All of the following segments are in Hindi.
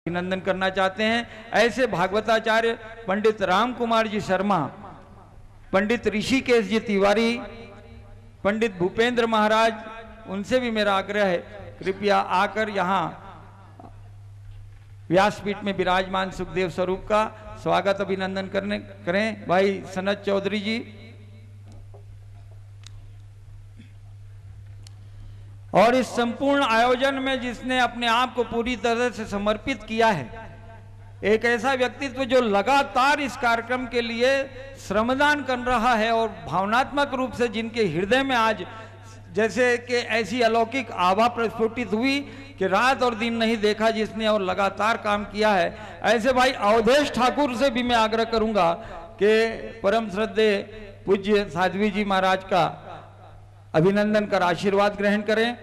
अभिनंदन करना चाहते हैं। ऐसे भागवताचार्य पंडित राम कुमार जी शर्मा, पंडित ऋषिकेश जी तिवारी, पंडित भूपेंद्र महाराज, उनसे भी मेरा आग्रह है कृपया आकर यहाँ व्यासपीठ में विराजमान सुखदेव स्वरूप का स्वागत अभिनंदन करें। भाई सनत चौधरी जी और इस संपूर्ण आयोजन में जिसने अपने आप को पूरी तरह से समर्पित किया है, एक ऐसा व्यक्तित्व जो लगातार इस कार्यक्रम के लिए श्रमदान कर रहा है और भावनात्मक रूप से जिनके हृदय में आज जैसे कि ऐसी अलौकिक आभा प्रस्फुटित हुई कि रात और दिन नहीं देखा जिसने और लगातार काम किया है, ऐसे भाई अवधेश ठाकुर से भी मैं आग्रह करूंगा कि परम श्रद्धेय पूज्य साध्वी जी महाराज का अभिनंदन कर आशीर्वाद ग्रहण करें।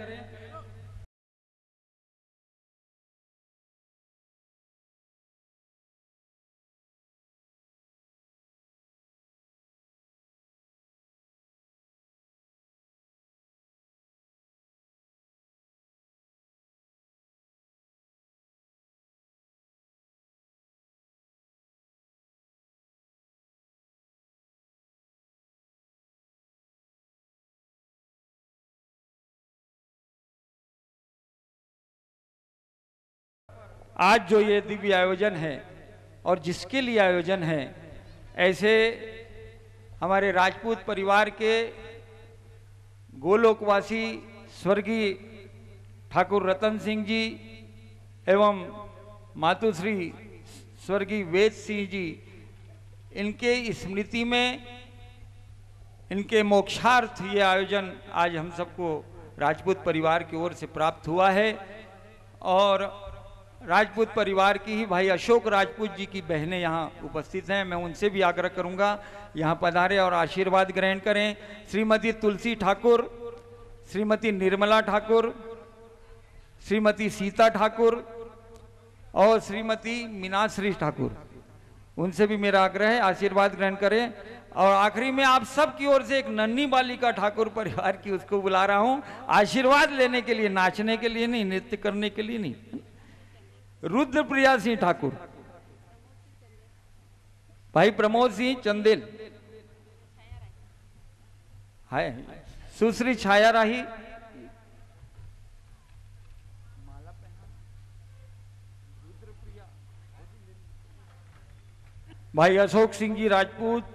आज जो ये दिव्य आयोजन है और जिसके लिए आयोजन है, ऐसे हमारे राजपूत परिवार के गोलोकवासी स्वर्गीय ठाकुर रतन सिंह जी एवं मातुश्री स्वर्गीय वेद सिंह जी, इनके स्मृति में इनके मोक्षार्थ ये आयोजन आज हम सबको राजपूत परिवार की ओर से प्राप्त हुआ है। और राजपूत परिवार की ही भाई अशोक राजपूत जी की बहनें यहाँ उपस्थित हैं, मैं उनसे भी आग्रह करूंगा यहाँ पधारे और आशीर्वाद ग्रहण करें। श्रीमती तुलसी ठाकुर, श्रीमती निर्मला ठाकुर, श्रीमती सीता ठाकुर और श्रीमती मीनाश्री ठाकुर, उनसे भी मेरा आग्रह है आशीर्वाद ग्रहण करें। और आखिरी में आप सब की ओर से एक नन्ही बालिका ठाकुर परिवार की उसको बुला रहा हूं आशीर्वाद लेने के लिए, नाचने के लिए नहीं, नृत्य करने के लिए नहीं। रुद्रप्रिया सिंह ठाकुर, भाई प्रमोद सिंह चंदेल, है सुश्री छाया राही, भाई अशोक सिंह जी राजपूत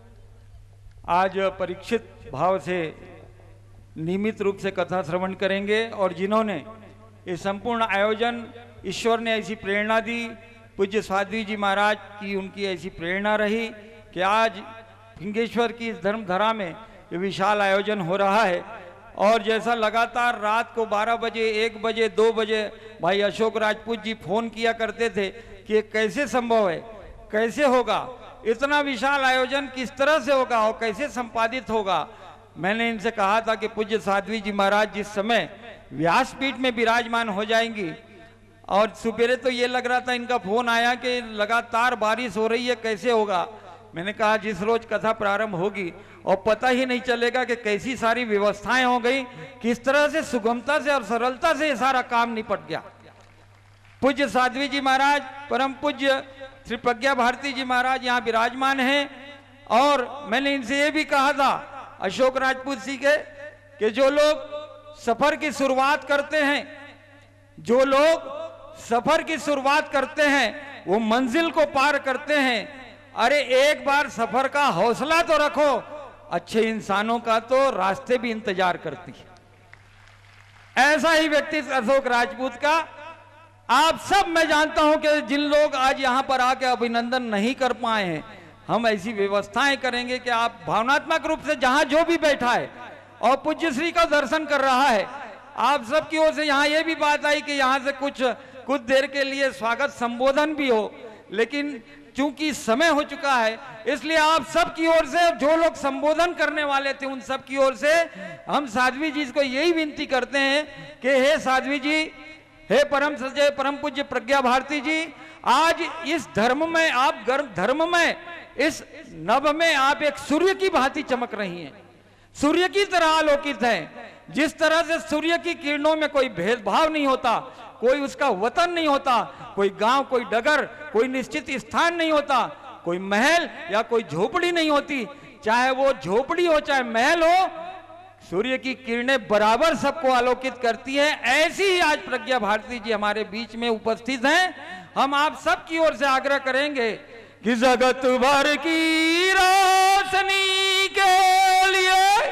आज परीक्षित भाव से नियमित रूप से कथा श्रवण करेंगे। और जिन्होंने ये संपूर्ण आयोजन, ईश्वर ने ऐसी प्रेरणा दी, पूज्य साध्वी जी महाराज की उनकी ऐसी प्रेरणा रही कि आज फिंगेश्वर की इस धर्मधरा में ये विशाल आयोजन हो रहा है। और जैसा लगातार रात को 12 बजे, 1 बजे, 2 बजे भाई अशोक राजपूत जी फोन किया करते थे कि कैसे संभव है, कैसे होगा, इतना विशाल आयोजन किस तरह से होगा और कैसे संपादित होगा। मैंने इनसे कहा था कि पूज्य साध्वी जी महाराज जिस समय व्यासपीठ में विराजमान हो जाएंगी, और सुबेरे तो ये लग रहा था इनका फोन आया कि लगातार बारिश हो रही है, कैसे होगा। मैंने कहा जिस रोज कथा प्रारंभ होगी और पता ही नहीं चलेगा कि कैसी सारी व्यवस्थाएं हो गई, किस तरह से सुगमता से और सरलता से ये सारा काम निपट गया। पूज्य साध्वी जी महाराज, परम पूज्य श्री प्रज्ञा भारती जी महाराज यहाँ विराजमान हैं। और मैंने इनसे ये भी कहा था अशोक राजपूत जी के कि जो लोग सफर की शुरुआत करते हैं, जो लोग सफर की शुरुआत करते हैं वो मंजिल को पार करते हैं। अरे एक बार सफर का हौसला तो रखो, अच्छे इंसानों का तो रास्ते भी इंतजार करती है। ऐसा ही व्यक्ति अशोक राजपूत का आप सब, मैं जानता हूं कि जिन लोग आज यहां पर आके अभिनंदन नहीं कर पाए हैं, हम ऐसी व्यवस्थाएं करेंगे कि आप भावनात्मक रूप से जहां जो भी बैठा है और पूज्य श्री का दर्शन कर रहा है, आप सब की ओर से यहाँ ये भी बात आई कि यहाँ से कुछ देर के लिए स्वागत संबोधन भी हो, लेकिन चूंकि समय हो चुका है इसलिए आप सब की ओर से जो लोग संबोधन करने वाले थे उन सब की ओर से हम साध्वी जी को यही विनती करते हैं कि हे साध्वी जी, हे परम सजय परम पूज्य प्रज्ञा भारती जी, आज इस धर्म में आप धर्म में इस नभ में आप एक सूर्य की भांति चमक रही हैं, सूर्य की तरह आलोकित हैं। जिस तरह से सूर्य की किरणों में कोई भेदभाव नहीं होता, कोई उसका वतन नहीं होता, कोई गांव, कोई डगर, कोई निश्चित स्थान नहीं होता, कोई महल या कोई झोपड़ी नहीं होती। चाहे वो झोपड़ी हो चाहे महल हो, सूर्य की किरणें बराबर सबको आलोकित करती हैं। ऐसी ही आज प्रज्ञा भारती जी हमारे बीच में उपस्थित हैं। हम आप सब की ओर से आग्रह करेंगे कि जगत भर की रोशनी के लिए,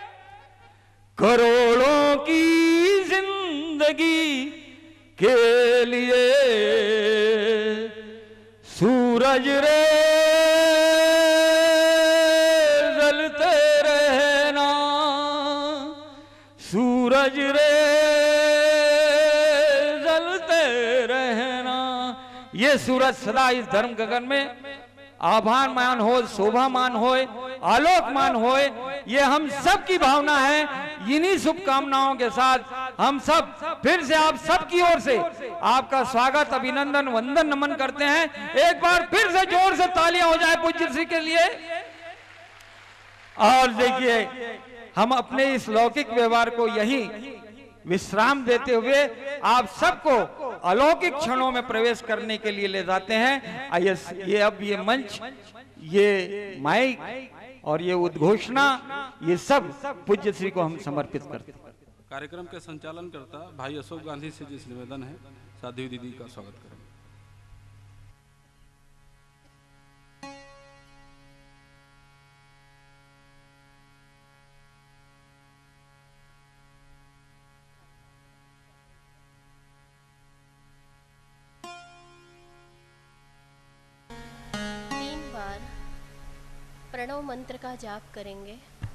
करोड़ों की जिंदगी के लिए, सूरज रे जलते रहना, सूरज रे जलते रहना। ये सूरज सदा इस धर्म गगन में आभामान हो, शोभामान हो, आलोकमान हो, ये हम सब की भावना है। इन्हीं शुभकामनाओं के साथ हम सब फिर से आप सब की ओर से आपका स्वागत, अभिनंदन, वंदन, नमन करते हैं। एक बार फिर से जोर से तालियां हो जाए पूज्य श्री के लिए। और देखिए, हम अपने इस लौकिक व्यवहार को यही विश्राम देते हुए आप सबको अलौकिक क्षणों में प्रवेश करने के लिए ले जाते हैं। आइए, ये अब ये मंच, ये माइक और ये उद्घोषणा, ये सब पूज्य श्री को हम समर्पित करते हैं। कार्यक्रम के संचालन करता भाई अशोक गांधी से जिस निवेदन है, साध्वी दीदी का स्वागत करें। प्रणव मंत्र का जाप करेंगे।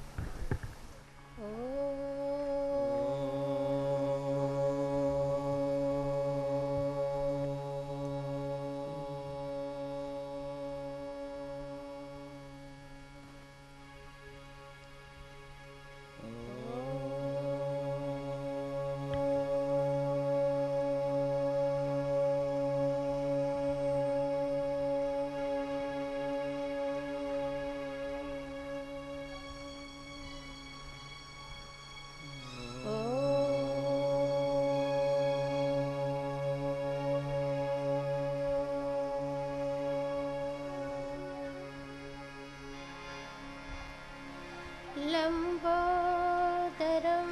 लंबोदरम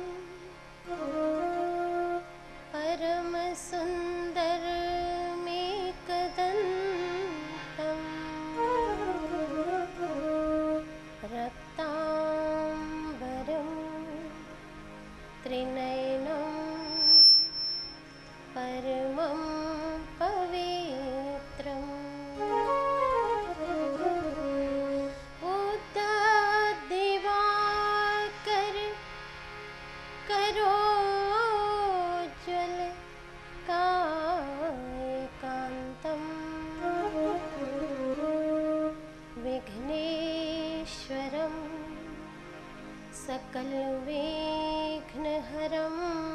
परम सुंदर मेकदंतम रक्तांबरम त्रिनयनम परमं पवित्रम सकल विघ्नहरं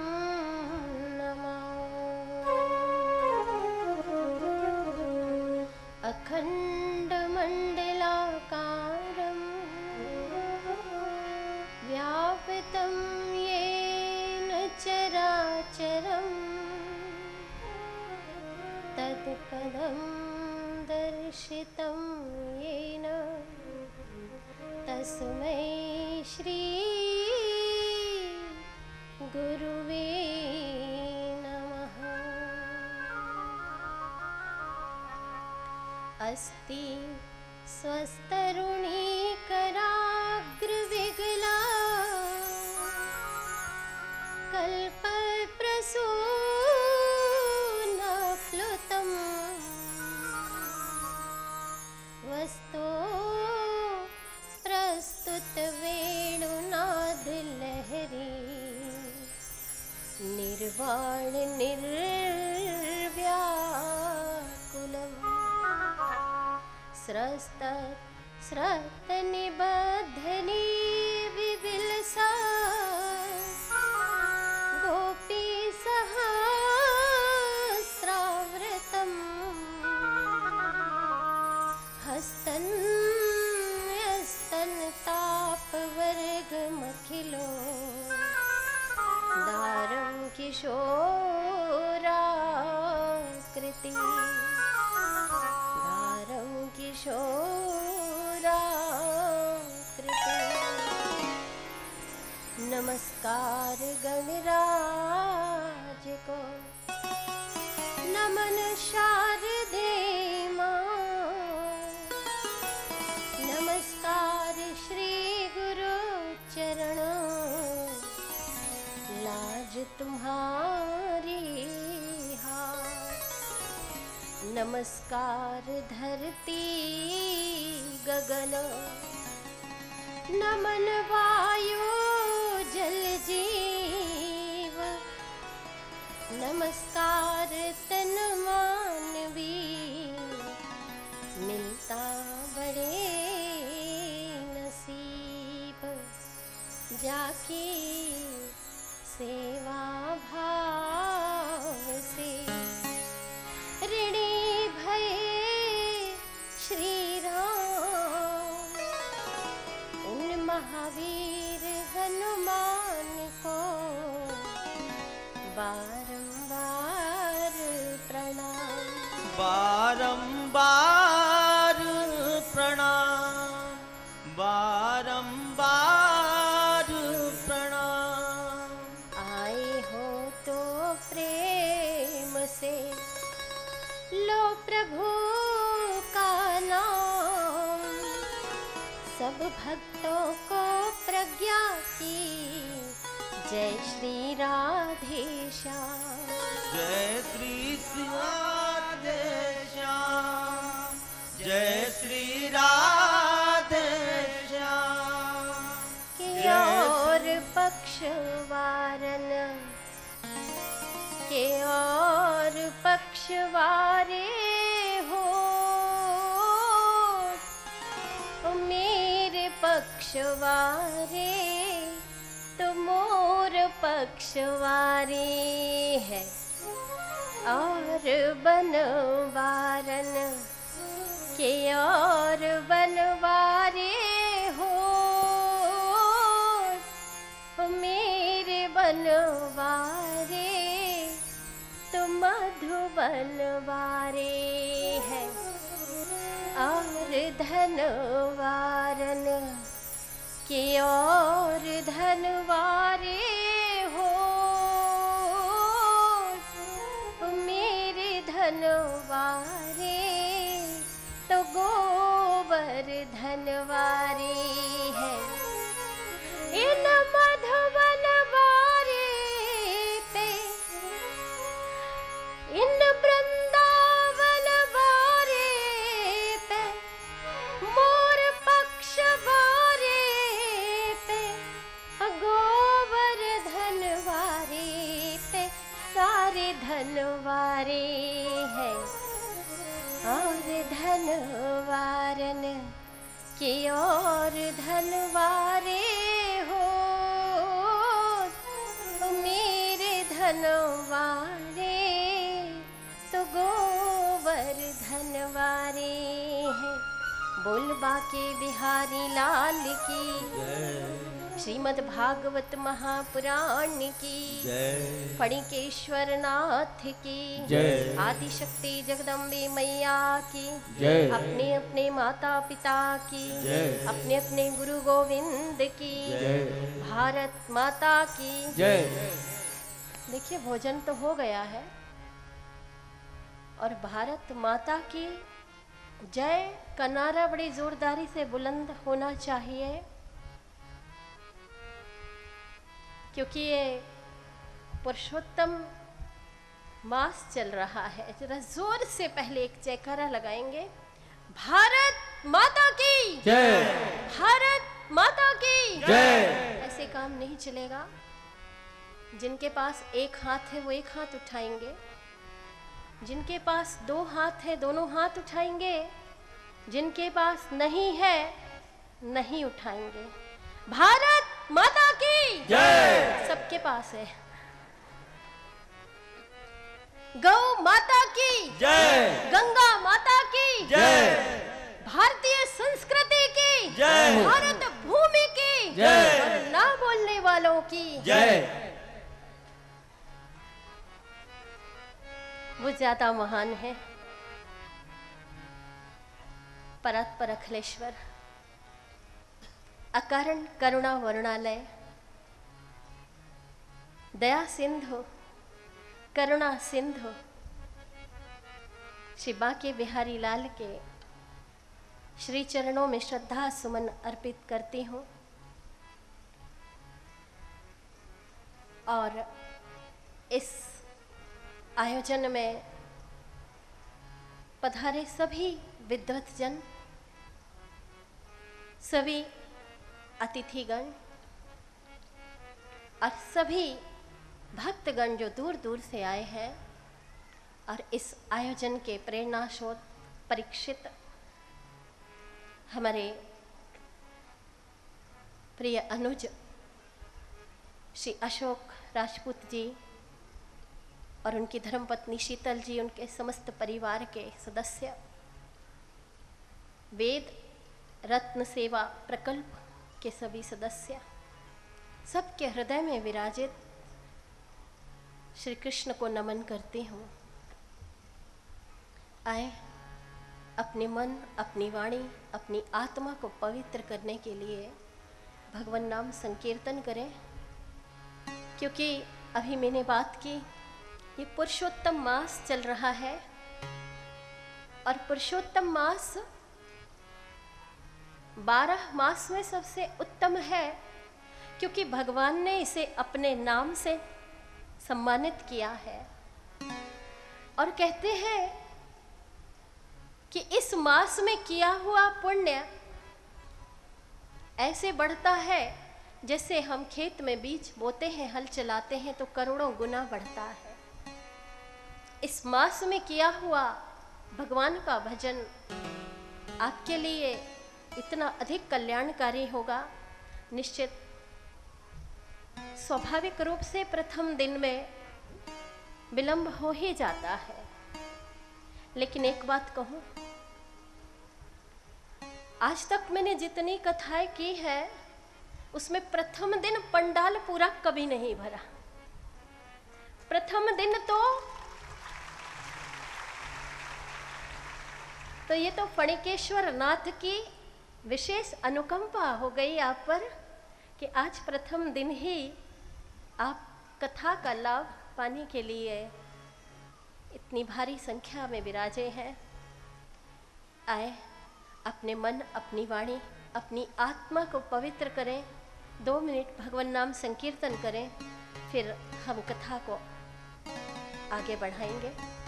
नमामि। अखण्डमण्डलाकारं व्यापितं येन चराचरं तत्पदं दर्शितं येन तस्मै श्री गुरुवे नमः। अस्ति स्वस्तरुणीकराग्रविगला कल्पप्रसूनप्लुतम् वस्तो प्रस्तुत वेणुनाद लहरी निर्वाण निर्व्याकुलम् स्रस्त स्रत निबद्धनी विविलसा गोपी सहस्रावृतम् हस्तन तापवर्गमखिलो दारं किशोर धारं किशोराकृति नमस्कार गणराज को नमन शारदे मां नमस्कार श्री गुरु चरण लाज तुम्हारी हाथ नमस्कार धरती गगन नमन वायु जल जीव नमस्कार तन मान भी मिलता बड़े नसीब जाके सेवा भाव से ऋणी भय श्री राम उन महावीर हनुमान को बारंबार प्रणाम बारंबार प्रणाम बारंबार प्रणाम आए हो तो प्रेम से लो प्रभु का नाम सब भक्तों को प्रज्ञा की जय श्री राधे श्याम जय श्री राधे श्याम जय श्री राधे श्याम के और पक्षवारन के और पक्षवारे हो मेरे पक्षवारे तो मोर पक्षवारे है और बनवारन के और बनवारे हो मेरे बनवारे तो मधुबनवारे है और धनवारन के और धनवारे हो मेरे धनवारे तो गोबर धनवारे है इन मधुबन वारे पे इन वृंदावन वारे पे मोर पक्ष वारे पे गोबर धनवारे पे सारे धनवारे है और धनवारन के और धनवारे हो मेरे धनवारे तो गोबर धनवारे हैं बोलबा के बिहारी लाल की श्रीमद् भागवत महापुराण की फणिकेश्वर नाथ की आदि शक्ति जगदम्बे मैया की अपने अपने माता पिता की अपने अपने गुरु गोविंद की भारत माता की देखिए भोजन तो हो गया है और भारत माता की जय का नारा बड़ी जोरदारी से बुलंद होना चाहिए क्योंकि ये पुरुषोत्तम मास चल रहा है। जरा जोर से पहले एक जयकारा लगाएंगे भारत माता की जय भारत माता की जय। ऐसे काम नहीं चलेगा। जिनके पास एक हाथ है वो एक हाथ उठाएंगे, जिनके पास दो हाथ है दोनों हाथ उठाएंगे, जिनके पास नहीं है नहीं उठाएंगे। भारत माता की जय सबके पास है। गौ माता की जय, गंगा माता की जय, भारतीय संस्कृति की जय, भारत भूमि की जय और ना बोलने वालों की जय। वो ज्यादा महान है परात्पर अखिलेश्वर, अकारण करुणा वरुणालय, दया सिंधु करुणा सिंधु श्री बांके बिहारी लाल के श्री चरणों में श्रद्धा सुमन अर्पित करती हूँ और इस आयोजन में पधारे सभी विद्वतजन, सभी अतिथिगण और सभी भक्तगण जो दूर दूर से आए हैं और इस आयोजन के प्रेरणा स्रोत परीक्षित हमारे प्रिय अनुज श्री अशोक राजपूत जी और उनकी धर्मपत्नी शीतल जी, उनके समस्त परिवार के सदस्य, वेद रत्न सेवा प्रकल्प के सभी सदस्य, सबके हृदय में विराजित श्री कृष्ण को नमन करती हूँ। आए अपने मन, अपनी वाणी, अपनी आत्मा को पवित्र करने के लिए भगवान नाम संकीर्तन करें, क्योंकि अभी मैंने बात की ये पुरुषोत्तम मास चल रहा है और पुरुषोत्तम मास 12 मास में सबसे उत्तम है, क्योंकि भगवान ने इसे अपने नाम से सम्मानित किया है और कहते हैं कि इस मास में किया हुआ पुण्य ऐसे बढ़ता है जैसे हम खेत में बीज बोते हैं, हल चलाते हैं तो करोड़ों गुना बढ़ता है। इस मास में किया हुआ भगवान का भजन आपके लिए इतना अधिक कल्याणकारी होगा। निश्चित स्वाभाविक रूप से प्रथम दिन में विलंब हो ही जाता है, लेकिन एक बात कहूं, आज तक मैंने जितनी कथाएं की है उसमें प्रथम दिन पंडाल पूरा कभी नहीं भरा। प्रथम दिन तो ये तो फणिकेश्वर नाथ की विशेष अनुकंपा हो गई आप पर कि आज प्रथम दिन ही आप कथा का लाभ पाने के लिए इतनी भारी संख्या में विराजे हैं। आए अपने मन, अपनी वाणी, अपनी आत्मा को पवित्र करें, 2 मिनट भगवान नाम संकीर्तन करें, फिर हम कथा को आगे बढ़ाएंगे।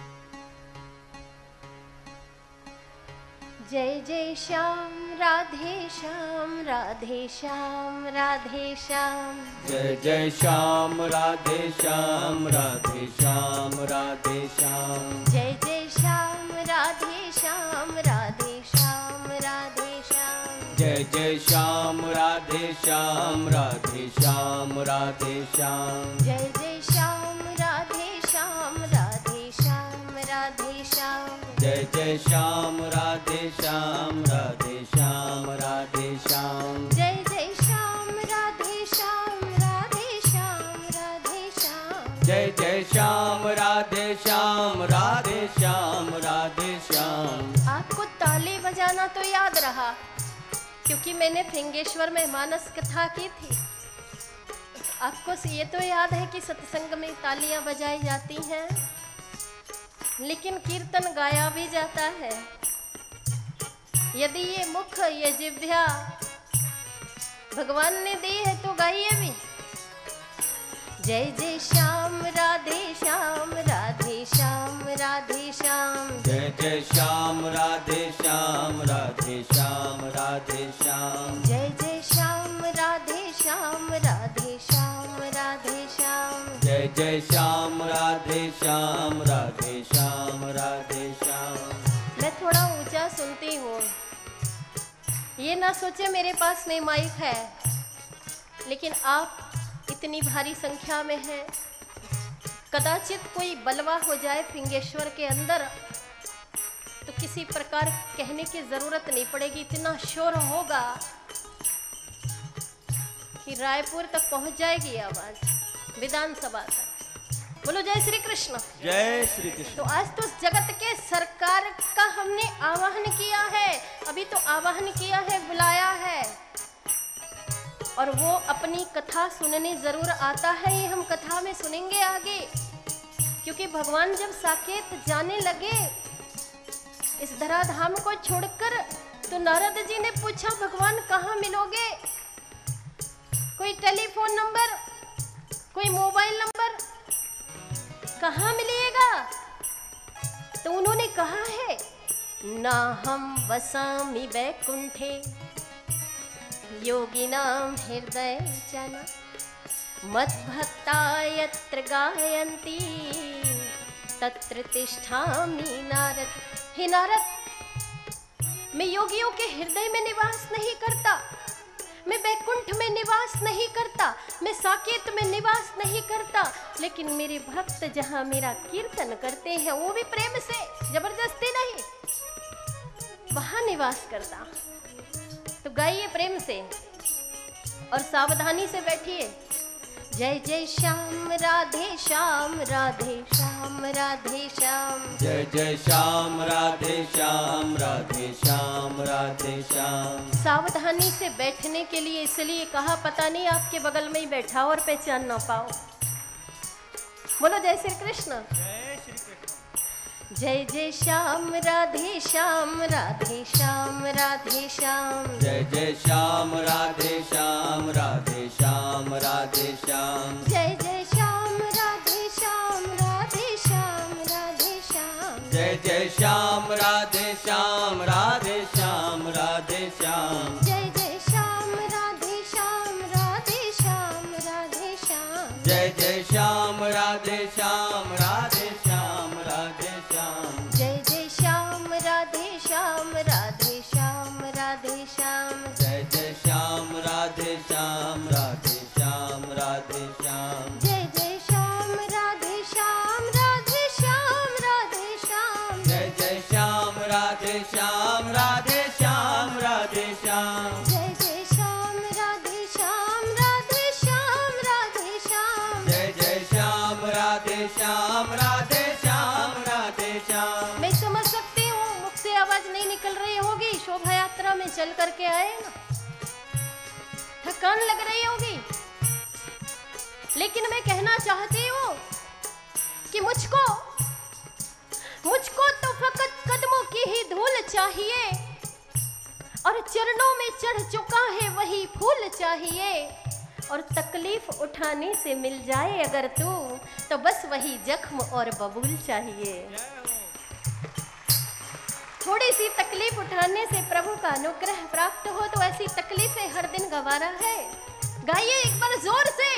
जय जय श्याम राधे श्याम, राधे श्याम, राधे श्याम। जय जय श्याम राधे श्याम, राधे श्याम, राधे श्याम। जय जय श्याम राधे श्याम, राधे श्याम, राधे श्याम। जय जय श्याम राधे श्याम, राधे श्याम, राधे श्याम। जय जय श्याम राधे श्याम, राधे श्याम, राधे श्याम। जय जय श्याम राधे श्याम, राधे श्याम, राधे श्याम। जय जय श्याम राधे श्याम, राधे श्याम, राधे श्याम। जय जय श्याम राधे श्याम, राधे श्याम, राधे श्याम। आपको ताली बजाना तो याद रहा, क्योंकि मैंने फिंगेश्वर में मानस कथा की थी। आपको ये तो याद है कि सत्संग में तालियां बजाई जाती हैं, लेकिन कीर्तन गाया भी जाता है। यदि ये मुख, ये जिह्वा भगवान ने दी है तो गाइए भी। जय जय श्याम राधे श्याम, राधे श्याम, राधे श्याम। जय जय श्याम राधे श्याम, राधे श्याम, राधे श्याम। जय जय श्याम राधे श्याम, राधे श्याम, राधे श्याम। जय जय श्याम राधे श्याम, राधे श्याम, राधे श्याम। मैं थोड़ा ऊंचा सुनती हूँ, ये ना सोचे मेरे पास में माइक है, लेकिन आप इतनी भारी संख्या में हैं। कदाचित कोई बलवा हो जाए फिंगेश्वर के अंदर तो किसी प्रकार कहने की जरूरत नहीं पड़ेगी, इतना शोर होगा कि रायपुर तक पहुंच जाएगी आवाज, विधानसभा तक। बोलो जय श्री कृष्ण। जय श्री कृष्ण। तो आज तो जगत के सरकार का हमने आह्वान किया है। अब अभी तो आवाहन किया है, बुलाया है, और वो अपनी कथा सुनने जरूर आता है। ये हम कथा में सुनेंगे आगे। क्योंकि भगवान जब साकेत जाने लगे इस धराधाम को छोड़कर, तो नारद जी ने पूछा, भगवान कहाँ मिलोगे? कोई टेलीफोन नंबर, कोई मोबाइल नंबर, कहाँ मिलिएगा? तो उन्होंने कहा है, ना हम वसामि वैकुंठे योगिनां हृदय जना मद्भक्ता यत्र गायन्ति तत्र तिष्ठामि नारद। हे नारद, मैं योगियों के हृदय में निवास नहीं करता, मैं वैकुंठ में निवास नहीं करता, मैं साकेत में निवास नहीं करता, लेकिन मेरे भक्त जहाँ मेरा कीर्तन करते हैं, वो भी प्रेम से, जबरदस्ती नहीं, वहाँ निवास करता। तो गाइए प्रेम से और सावधानी से बैठिए। जय जय श्याम राधे श्याम, राधे श्याम राधे श्याम। जय जय श्याम राधे श्याम, राधे श्याम राधे श्याम। सावधानी से बैठने के लिए इसलिए कहा, पता नहीं आपके बगल में ही बैठा और पहचान ना पाओ। बोलो जय श्री कृष्ण। जय जय श्याम राधे श्याम, राधे श्याम राधे श्याम। जय जय श्याम राधे श्याम, राधे श्याम राधे श्याम। जय जय श्याम राधे श्याम, राधे श्याम राधे श्याम। जय जय श्याम राधे श्याम, राधे श्याम राधे श्याम। जय जय श्याम राधे श्याम, राधे श्याम राधे श्याम। जय जय श्याम राधे श्याम, राधे श्याम राधे श्याम। जय जय श्याम राधे श्याम, राधे श्याम राधे श्याम। जय जय श्याम राधे श्याम, राधे श्याम राधे श्याम। जय जय श्याम राधे श्याम, राधे श्याम राधे श्याम। जय जय श्याम राधे श्याम, राधे श्याम राधे श्याम। जय जय श्याम राधे श्याम, राधे श्याम राधे श्याम। जय जय श्याम राधे श्याम, राधे श्याम राधे श्याम। मैं समझ सकती हूँ मुख से आवाज नहीं निकल रही होगी, शोभा यात्रा में चल करके आए ना, थकान लग रही होगी, लेकिन मैं कहना चाहती हूँ कि मुझको तो फकत कदमों की ही धूल चाहिए, और चरणों में चढ़ चुका है वही फूल चाहिए, और तकलीफ उठाने से मिल जाए अगर तू, तो बस वही जख्म और बबूल चाहिए। थोड़ी सी तकलीफ उठाने से प्रभु का अनुग्रह प्राप्त हो, तो ऐसी तकलीफें हर दिन गवारा है। गाइए एक बार जोर से।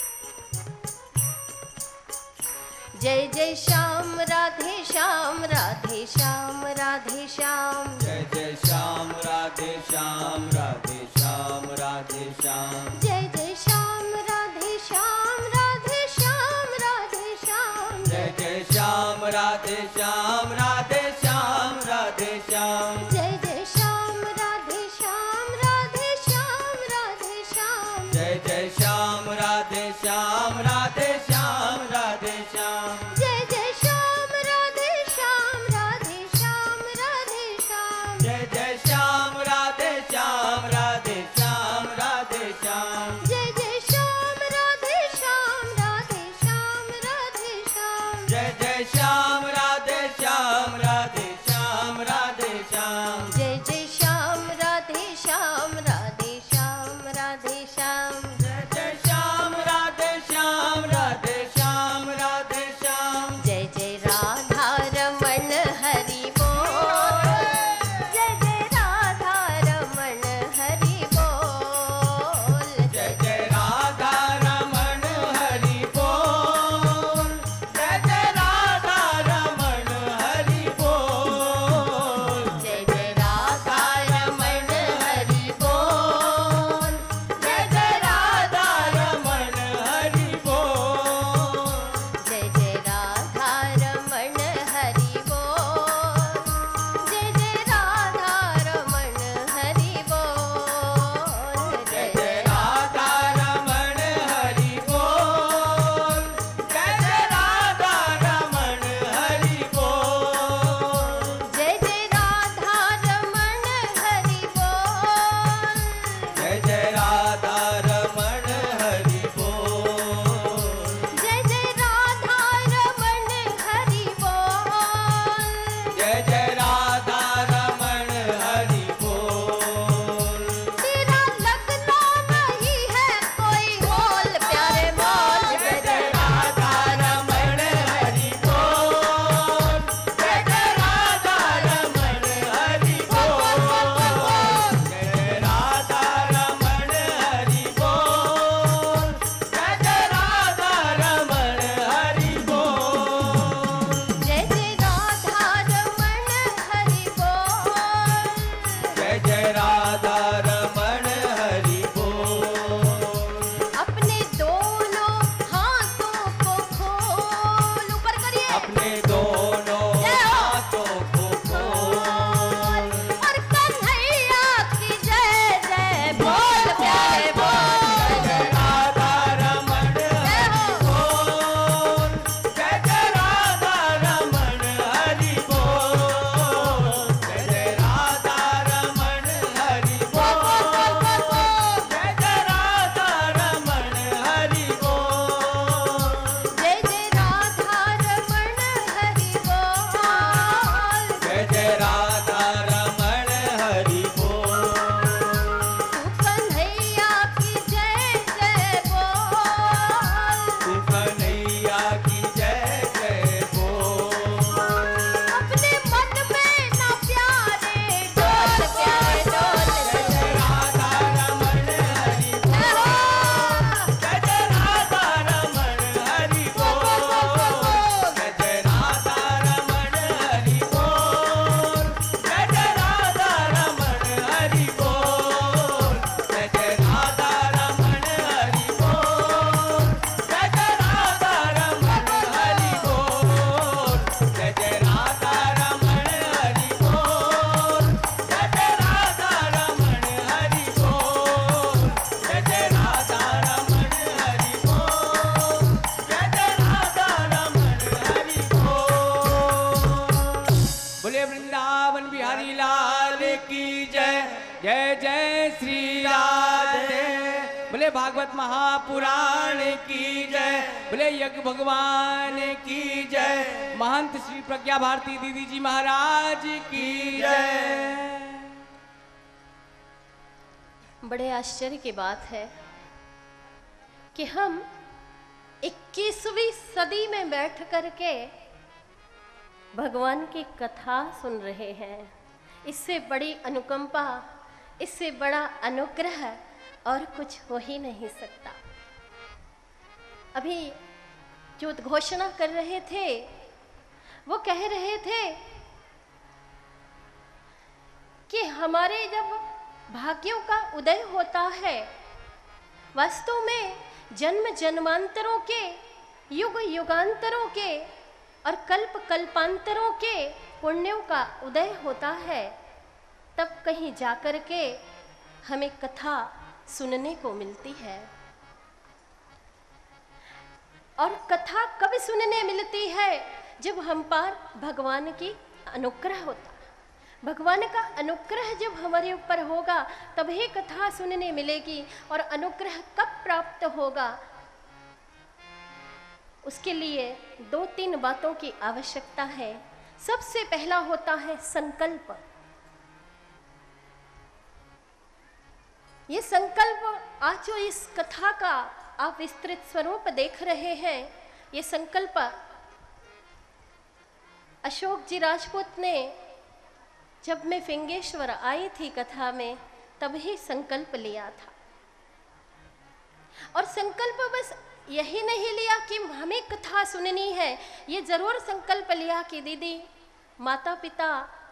जय जय श्याम राधे श्याम, राधे श्याम राधे श्याम। जय जय श्याम राधे श्याम, राधे श्याम राधे श्याम। जय जय श्याम राधे श्याम, राधे श्याम राधे श्याम। जय जय श्याम राधे श्याम, राधे श्याम राधे श्याम। जय जय श्याम राधे श्याम, राधे श्याम राधे श्याम। जय जय श्याम राधे श्याम, राधे श्याम राधे श्याम। जय जय श्याम राधे श्याम, राधे श्याम राधे श्याम। जय जय श्याम राधे श्याम, राधे श्याम राधे श्याम। जय जय श्याम राधे श्याम, राधे श्याम राधे श्याम। जय जय श्याम राधे श्याम, राधे श्याम राधे श्याम। वृंदावन बिहारी लाल की जय। जय जय श्री राधे। बोले भागवत महापुराण की जय। बोले यज्ञ भगवान की जय। महंत श्री प्रज्ञा भारती दीदी जी महाराज की जय। बड़े आश्चर्य की बात है कि हम 21वीं सदी में बैठ करके भगवान की कथा सुन रहे हैं। इससे बड़ी अनुकंपा, इससे बड़ा अनुग्रह और कुछ हो ही नहीं सकता। अभी जो उद्घोषणा कर रहे थे वो कह रहे थे कि हमारे जब भाग्यों का उदय होता है, वास्तव में जन्म जन्मांतरों के, युग युगांतरों के और कल्प कल्पांतरों के पुण्यों का उदय होता है, तब कहीं जाकर के हमें कथा सुनने को मिलती है। और कथा कब सुनने मिलती है? जब हम पर भगवान की अनुग्रह होता। भगवान का अनुग्रह जब हमारे ऊपर होगा तभी कथा सुनने मिलेगी। और अनुग्रह कब प्राप्त होगा? उसके लिए 2-3 बातों की आवश्यकता है। सबसे पहला होता है संकल्प। ये संकल्प, आज जो इस कथा का आप विस्तृत स्वरूप देख रहे हैं, ये संकल्प अशोक जी राजपूत ने, जब मैं फिंगेश्वर आई थी कथा में, तभी संकल्प लिया था। और संकल्प बस यही नहीं लिया कि हमें कथा सुननी है, ये जरूर संकल्प लिया कि दीदी, माता पिता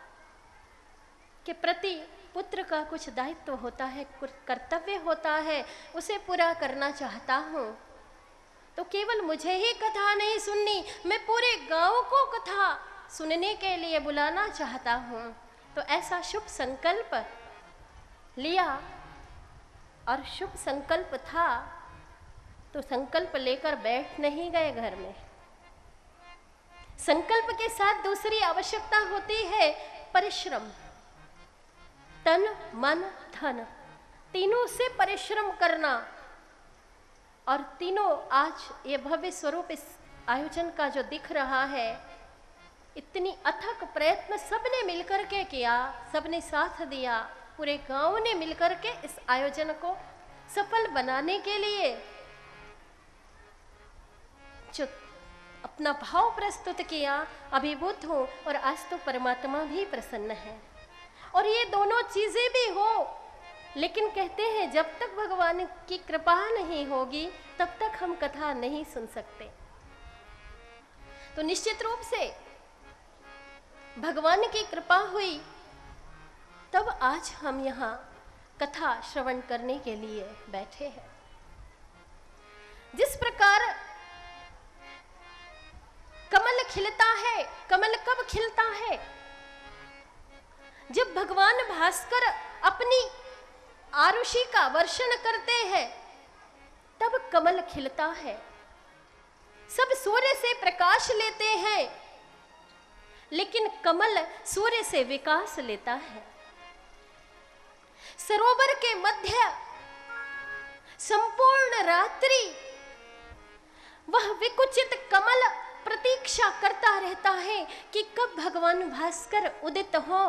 के प्रति पुत्र का कुछ दायित्व होता है, कुछ कर्तव्य होता है, उसे पूरा करना चाहता हूँ। तो केवल मुझे ही कथा नहीं सुननी, मैं पूरे गांव को कथा सुनने के लिए बुलाना चाहता हूँ। तो ऐसा शुभ संकल्प लिया। और शुभ संकल्प था तो संकल्प लेकर बैठ नहीं गए घर में। संकल्प के साथ दूसरी आवश्यकता होती है परिश्रम। तन मन धन तीनों से परिश्रम करना। और तीनों आज ये भव्य स्वरूप इस आयोजन का जो दिख रहा है, इतनी अथक प्रयत्न सबने मिलकर के किया, सबने साथ दिया, पूरे गांव ने मिलकर के इस आयोजन को सफल बनाने के लिए जो अपना भाव प्रस्तुत किया, अभिभूत हो। और आज तो परमात्मा भी प्रसन्न है। और ये दोनों चीजें भी हो, लेकिन कहते हैं जब तक भगवान की कृपा नहीं होगी तब तक हम कथा नहीं सुन सकते। तो निश्चित रूप से भगवान की कृपा हुई, तब आज हम यहाँ कथा श्रवण करने के लिए बैठे हैं। जिस प्रकार कमल खिलता है, कमल कब खिलता है? जब भगवान भास्कर अपनी आरुषि का वर्षण करते हैं, तब कमल खिलता है। सब सूर्य से प्रकाश लेते हैं, लेकिन कमल सूर्य से विकास लेता है। सरोवर के मध्य संपूर्ण रात्रि वह विकुचित कमल प्रतीक्षा करता रहता है कि कब भगवान भास्कर उदित हो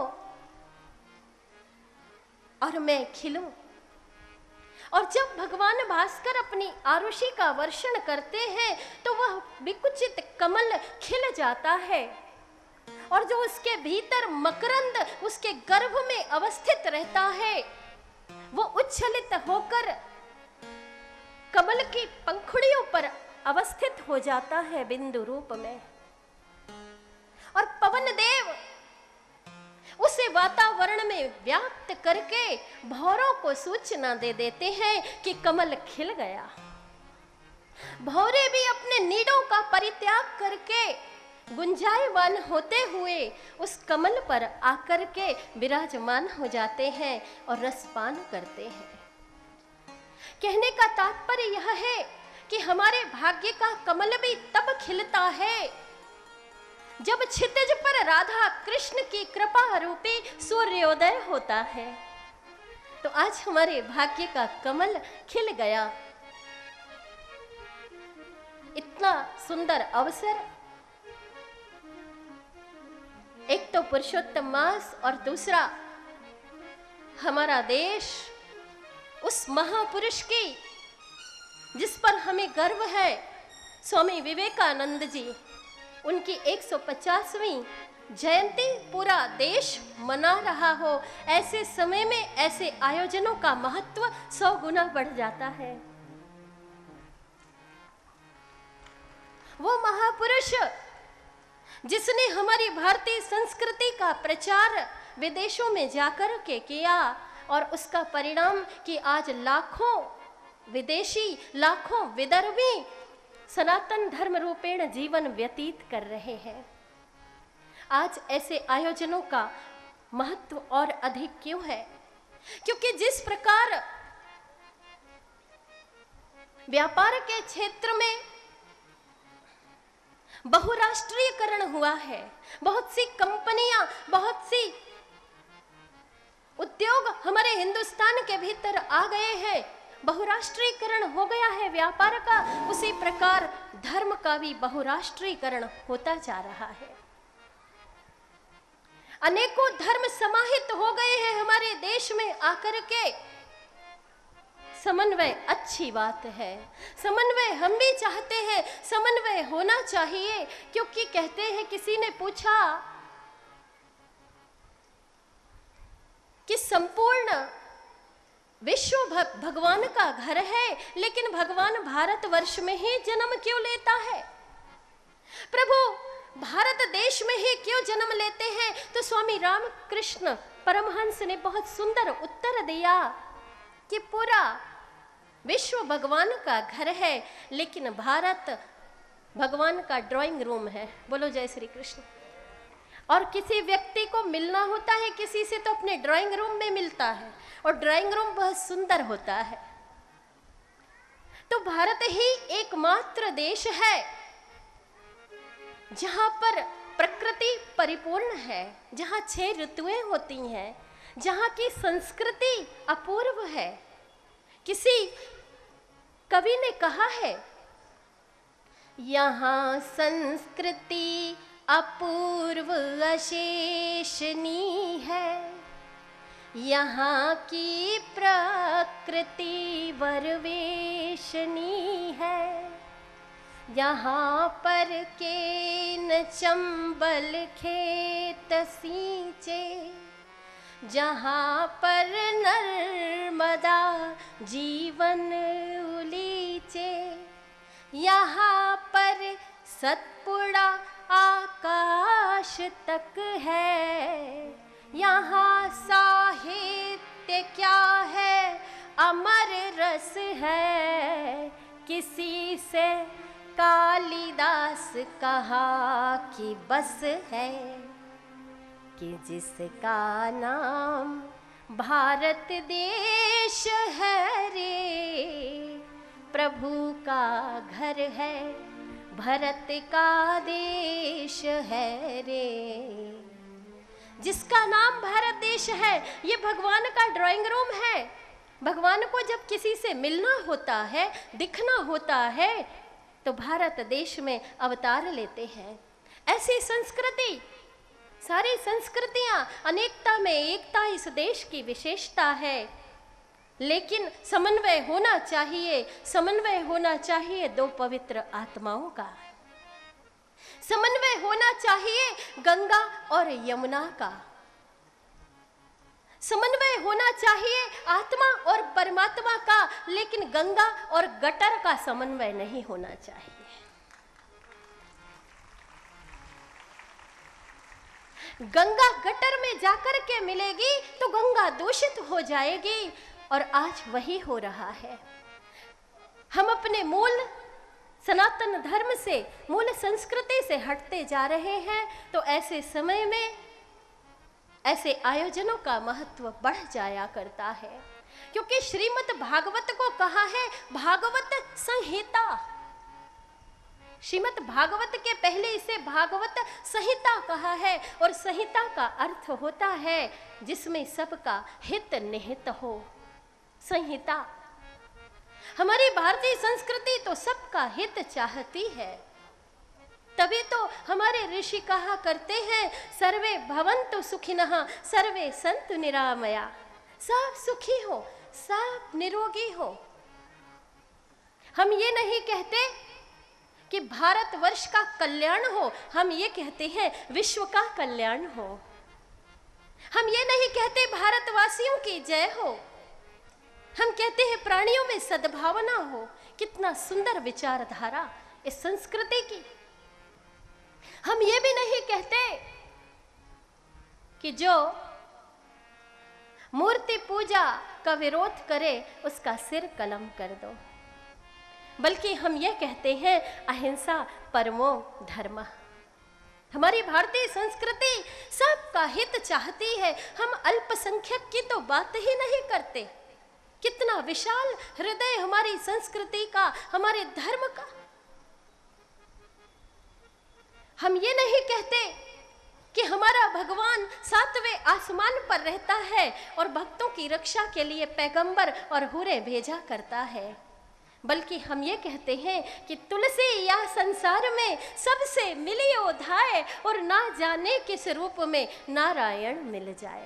और मैं खिलूं। और जब भगवान भास्कर अपनी आरुषि का वर्षण करते हैं तो वह विकुचित कमल खिल जाता है। और जो उसके भीतर मकरंद उसके गर्भ में अवस्थित रहता है, वो उच्छलित होकर कमल की पंखुड़ियों पर अवस्थित हो जाता है बिंदु रूप में। और पवन देव उसे वातावरण में व्याप्त करके भौरों को सूचना दे देते हैं कि कमल खिल गया। भौरे भी अपने नीड़ों का परित्याग करके गुंजायमान होते हुए उस कमल पर आकर के विराजमान हो जाते हैं और रसपान करते हैं। कहने का तात्पर्य यह है कि हमारे भाग्य का कमल भी तब खिलता है जब क्षितिज पर राधा कृष्ण की कृपा रूपी सूर्योदय होता है, तो आज हमारे भाग्य का कमल खिल गया। इतना सुंदर अवसर, एक तो पुरुषोत्तम मास और दूसरा हमारा देश उस महापुरुष की जिस पर हमें गर्व है, स्वामी विवेकानंद जी, उनकी 150वीं जयंती पूरा देश मना रहा हो, ऐसे समय में ऐसे आयोजनों का महत्व 100 गुना बढ़ जाता है। वो महापुरुष जिसने हमारी भारतीय संस्कृति का प्रचार विदेशों में जाकर के किया, और उसका परिणाम कि आज लाखों विदेशी, लाखों विदर्भी सनातन धर्म रूपेण जीवन व्यतीत कर रहे हैं। आज ऐसे आयोजनों का महत्व और अधिक क्यों है? क्योंकि जिस प्रकार व्यापार के क्षेत्र में बहुराष्ट्रीयकरण हुआ है, बहुत सी कंपनियां, बहुत सी उद्योग हमारे हिंदुस्तान के भीतर आ गए हैं, बहुराष्ट्रीयकरण हो गया है व्यापार का, उसी प्रकार धर्म का भी बहुराष्ट्रीयकरण होता जा रहा है। अनेकों धर्म समाहित हो गए हैं हमारे देश में आकर के। समन्वय अच्छी बात है, समन्वय हम भी चाहते हैं, समन्वय होना चाहिए, क्योंकि कहते हैं, किसी ने पूछा कि संपूर्ण विश्व भगवान का घर है, लेकिन भगवान भारतवर्ष में ही जन्म क्यों लेता है? प्रभु भारत देश में ही क्यों जन्म लेते हैं? तो स्वामी रामकृष्ण परमहंस ने बहुत सुंदर उत्तर दिया कि पूरा विश्व भगवान का घर है, लेकिन भारत भगवान का ड्राइंग रूम है। बोलो जय श्री कृष्ण। और किसी व्यक्ति को मिलना होता है किसी से, तो अपने ड्राइंग रूम में मिलता है, और ड्राइंग रूम बहुत सुंदर होता है। तो भारत ही एकमात्र देश है जहां पर प्रकृति परिपूर्ण है, जहां 6 ऋतुएं होती हैं, जहां की संस्कृति अपूर्व है। किसी कवि ने कहा है, यहाँ संस्कृति अपूर्व अशेषनी है, यहाँ की प्रकृति वरवेशनी है, यहाँ पर के न चंबल खेत सींचे, जहाँ पर नर्मदा जीवन उलीचे, यहाँ पर सतपुड़ा आकाश तक है, यहाँ साहित्य क्या है अमर रस है, किसी से कालिदास कहा कि बस है, कि जिसका नाम भारत देश है रे, प्रभु का घर है, भरत का देश है रे। जिसका नाम भारत देश है, ये भगवान का ड्राइंग रूम है। भगवान को जब किसी से मिलना होता है, दिखना होता है, तो भारत देश में अवतार लेते हैं। ऐसी संस्कृति, सारी संस्कृतियां अनेकता में एकता इस देश की विशेषता है, लेकिन समन्वय होना चाहिए, समन्वय होना चाहिए 2 पवित्र आत्माओं का, समन्वय होना चाहिए गंगा और यमुना का, समन्वय होना चाहिए आत्मा और परमात्मा का, लेकिन गंगा और गटर का समन्वय नहीं होना चाहिए। गंगा गटर में जाकर के मिलेगी तो गंगा दूषित हो जाएगी, और आज वही हो रहा है। हम अपने मूल सनातन धर्म से, मूल संस्कृति से हटते जा रहे हैं, तो ऐसे समय में ऐसे आयोजनों का महत्व बढ़ जाया करता है, क्योंकि श्रीमद् भागवत को कहा है भागवत संहिता। श्रीमद् भागवत के पहले इसे भागवत संहिता कहा है, और संहिता का अर्थ होता है जिसमें सबका हित निहित हो। संहिता, हमारी भारतीय संस्कृति तो सबका हित चाहती है, तभी तो हमारे ऋषि कहा करते हैं सर्वे भवन्तु सुखिनः सर्वे सन्तु निरामया। सब सुखी हो, सब निरोगी हो। हम ये नहीं कहते कि भारतवर्ष का कल्याण हो, हम ये कहते हैं विश्व का कल्याण हो। हम ये नहीं कहते भारतवासियों की जय हो, हम कहते हैं प्राणियों में सद्भावना हो। कितना सुंदर विचारधारा इस संस्कृति की। हम ये भी नहीं कहते कि जो मूर्ति पूजा का विरोध करे उसका सिर कलम कर दो, बल्कि हम ये कहते हैं अहिंसा परमो धर्मः। हमारी भारतीय संस्कृति सबका हित चाहती है। हम अल्पसंख्यक की तो बात ही नहीं करते। कितना विशाल हृदय हमारी संस्कृति का, हमारे धर्म का। हम ये नहीं कहते कि हमारा भगवान 7वें आसमान पर रहता है और भक्तों की रक्षा के लिए पैगंबर और हुरे भेजा करता है, बल्कि हम ये कहते हैं कि तुलसी या संसार में सबसे मिलियो धाय, और ना जाने किस रूप में नारायण मिल जाए।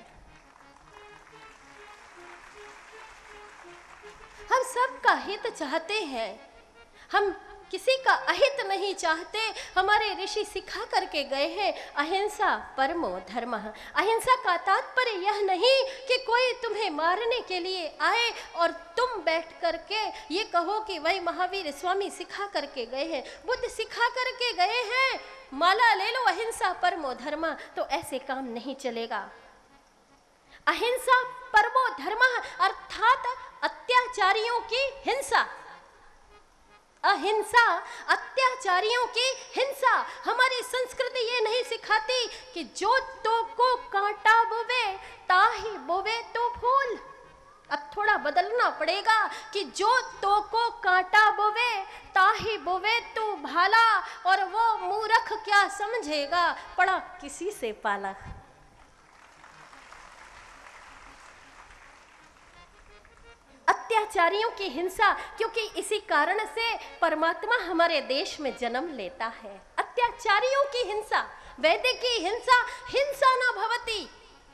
हम सबका हित चाहते हैं, हम किसी का अहित नहीं चाहते। हमारे ऋषि सिखा करके गए हैं अहिंसा परमो धर्मः। अहिंसा का तात्पर्य यह नहीं कि कोई तुम्हें मारने के लिए आए और तुम बैठ करके ये कहो कि वही महावीर स्वामी सिखा करके गए हैं, बुद्ध सिखा करके गए हैं, माला ले लो अहिंसा परमो धर्मः, तो ऐसे काम नहीं चलेगा। अहिंसा परमो धर्मः अर्थात अत्याचारियों की हिंसा। अहिंसा, अत्याचारियों की हिंसा। हमारी संस्कृति ये नहीं सिखाती कि जो तो को कांटा बोवे ताही बोवे तो फूल। अब थोड़ा बदलना पड़ेगा कि जो तो को कांटा बोवे ताही बोवे तो भाला, और वो मूर्ख क्या समझेगा पड़ा किसी से पाला। अत्याचारियों की हिंसा, क्योंकि इसी कारण से परमात्मा हमारे देश में जन्म लेता है। अत्याचारियों की हिंसा, वैदिक की हिंसा, हिंसा न भवति।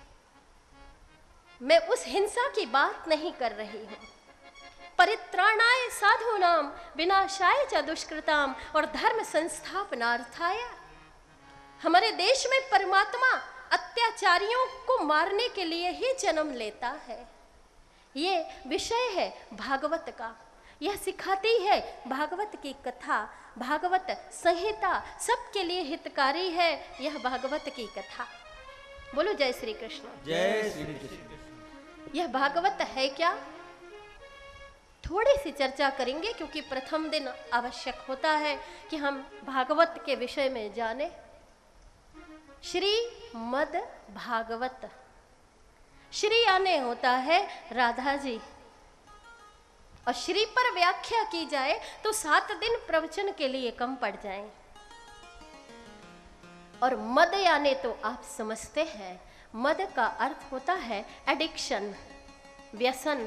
मैं उस हिंसा की बात नहीं कर रही हूं। परित्राणाय साधूनां विनाशाय च दुष्कृताम और धर्म संस्थापनार्थाय। हमारे देश में परमात्मा अत्याचारियों को मारने के लिए ही जन्म लेता है। ये विषय है भागवत का। यह सिखाती है भागवत की कथा, भागवत संहिता सबके लिए हितकारी है। यह भागवत की कथा। बोलो जय श्री कृष्ण। जय श्री कृष्ण। यह भागवत है क्या, थोड़ी सी चर्चा करेंगे, क्योंकि प्रथम दिन आवश्यक होता है कि हम भागवत के विषय में जाने। श्रीमद् भागवत, श्री यानी होता है राधा जी, और श्री पर व्याख्या की जाए तो 7 दिन प्रवचन के लिए कम पड़ जाएं। और मद यानी तो आप समझते हैं, मद का अर्थ होता है एडिक्शन, व्यसन।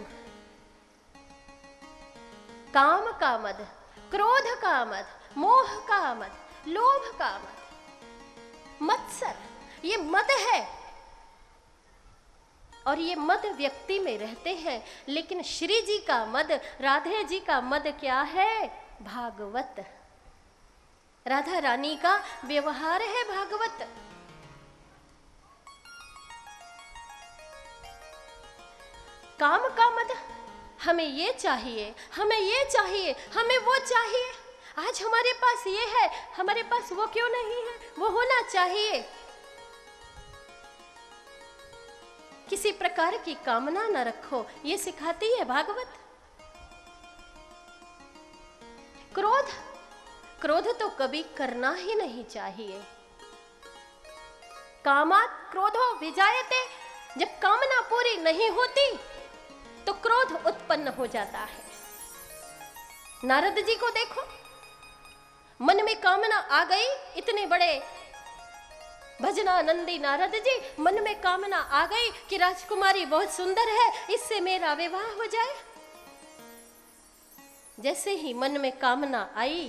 काम का मद, क्रोध का मद, मोह का मद, लोभ का मद, मत्सर, ये मद है। और ये मद व्यक्ति में रहते हैं। लेकिन श्री जी का मद, राधे जी का मद क्या है? भागवत। राधा रानी का व्यवहार है भागवत। काम का मद, हमें ये चाहिए, हमें ये चाहिए, हमें वो चाहिए। आज हमारे पास ये है, हमारे पास वो क्यों नहीं है? वो होना चाहिए। किसी प्रकार की कामना न रखो, ये सिखाती है भागवत। क्रोध, क्रोध तो कभी करना ही नहीं चाहिए। कामात् क्रोधो विजायते, जब कामना पूरी नहीं होती तो क्रोध उत्पन्न हो जाता है। नारद जी को देखो, मन में कामना आ गई, इतने बड़े भजनानंदी नारद जी, मन में कामना आ गई कि राजकुमारी बहुत सुंदर है, इससे मेरा विवाह हो जाए। जैसे ही मन में कामना आई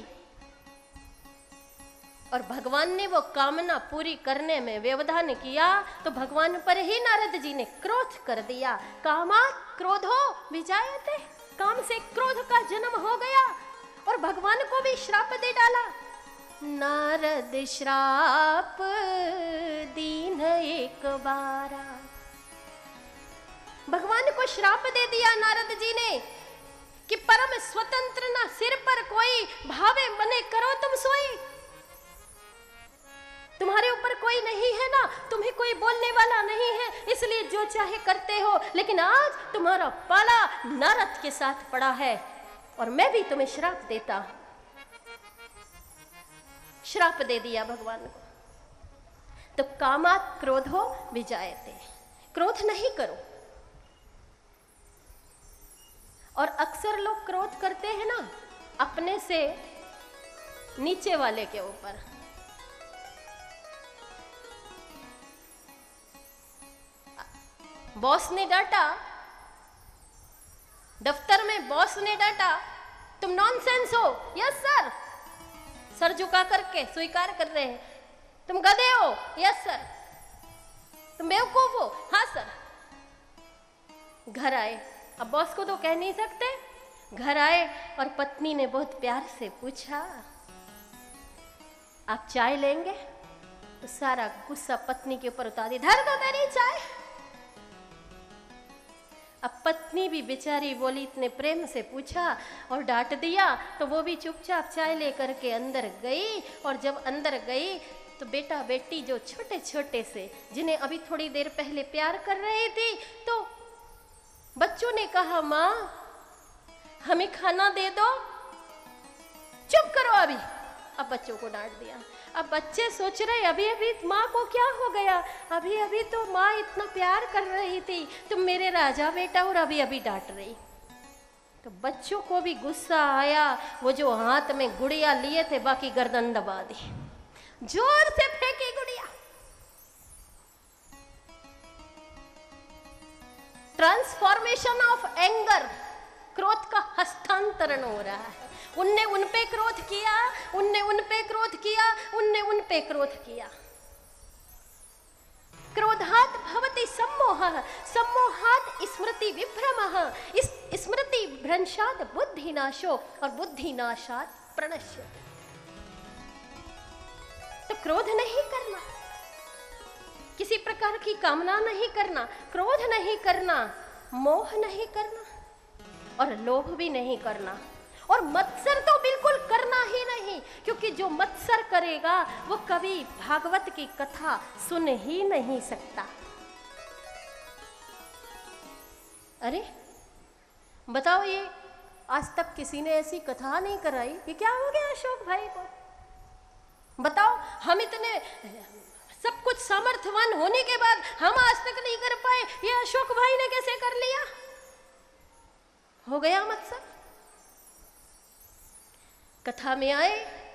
और भगवान ने वो कामना पूरी करने में व्यवधान किया, तो भगवान पर ही नारद जी ने क्रोध कर दिया। कामात् क्रोधो विजायते, काम से क्रोध का जन्म हो गया और भगवान को भी श्राप दे डाला। नारद श्राप दीन एक बारा, भगवान को श्राप दे दिया नारद जी ने कि परम स्वतंत्र ना सिर पर कोई, भावे मने करो तुम सोई। तुम्हारे ऊपर कोई नहीं है ना, तुम्हें कोई बोलने वाला नहीं है, इसलिए जो चाहे करते हो। लेकिन आज तुम्हारा पाला नारद के साथ पड़ा है और मैं भी तुम्हें श्राप देता हूं। श्राप दे दिया भगवान को। तो कामात् क्रोधो विजायते, क्रोध नहीं करो। और अक्सर लोग क्रोध करते हैं ना अपने से नीचे वाले के ऊपर। बॉस ने डांटा, दफ्तर में बॉस ने डांटा, तुम नॉनसेंस हो। यस सर, सर झुका करके स्वीकार कर रहे हैं। तुम गधे हो। Yes sir. तुम बेवकूफ हो। हाँ सर। घर आए, अब बॉस को तो कह नहीं सकते। घर आए और पत्नी ने बहुत प्यार से पूछा, आप चाय लेंगे? तो सारा गुस्सा पत्नी के ऊपर उतार दिया, धर दो तेरी चाय। अब पत्नी भी बेचारी बोली, इतने प्रेम से पूछा और डांट दिया, तो वो भी चुपचाप चाय लेकर के अंदर गई। और जब अंदर गई तो बेटा बेटी जो छोटे छोटे से, जिन्हें अभी थोड़ी देर पहले प्यार कर रही थी, तो बच्चों ने कहा, माँ हमें खाना दे दो। चुप करो अभी। अब बच्चों को डांट दिया। अब बच्चे सोच रहे, अभी अभी माँ को क्या हो गया, अभी अभी तो माँ इतना प्यार कर रही थी, तुम मेरे राजा बेटा, और अभी अभी डांट रही। तो बच्चों को भी गुस्सा आया। वो जो हाथ में गुड़िया लिए थे, बाकी गर्दन दबा दी, जोर से फेंकी गुड़िया। ट्रांसफॉर्मेशन ऑफ एंगर, क्रोध का हस्तांतरण हो रहा है। उनने उन पे क्रोध किया, उनने उन पे क्रोध किया, उनने उन पे क्रोध किया। क्रोधात् भवति सम्मोहः, सम्मोहात् स्मृति विभ्रमः, इस स्मृति भ्रंशात् बुद्धिनाशो, और बुद्धिनाशात् प्रणश्यति। तो क्रोध नहीं करना, किसी प्रकार की कामना नहीं करना, क्रोध नहीं करना, मोह नहीं करना और लोभ भी नहीं करना। और मत्सर तो बिल्कुल करना ही नहीं, क्योंकि जो मत्सर करेगा वो कभी भागवत की कथा सुन ही नहीं सकता। अरे बताओ, ये आज तक किसी ने ऐसी कथा नहीं कराई। ये क्या हो गया अशोक भाई को? बताओ, हम इतने सब कुछ सामर्थ्यवान होने के बाद हम आज तक नहीं कर पाए, ये अशोक भाई ने कैसे कर लिया? हो गया मत्सर। कथा में आए,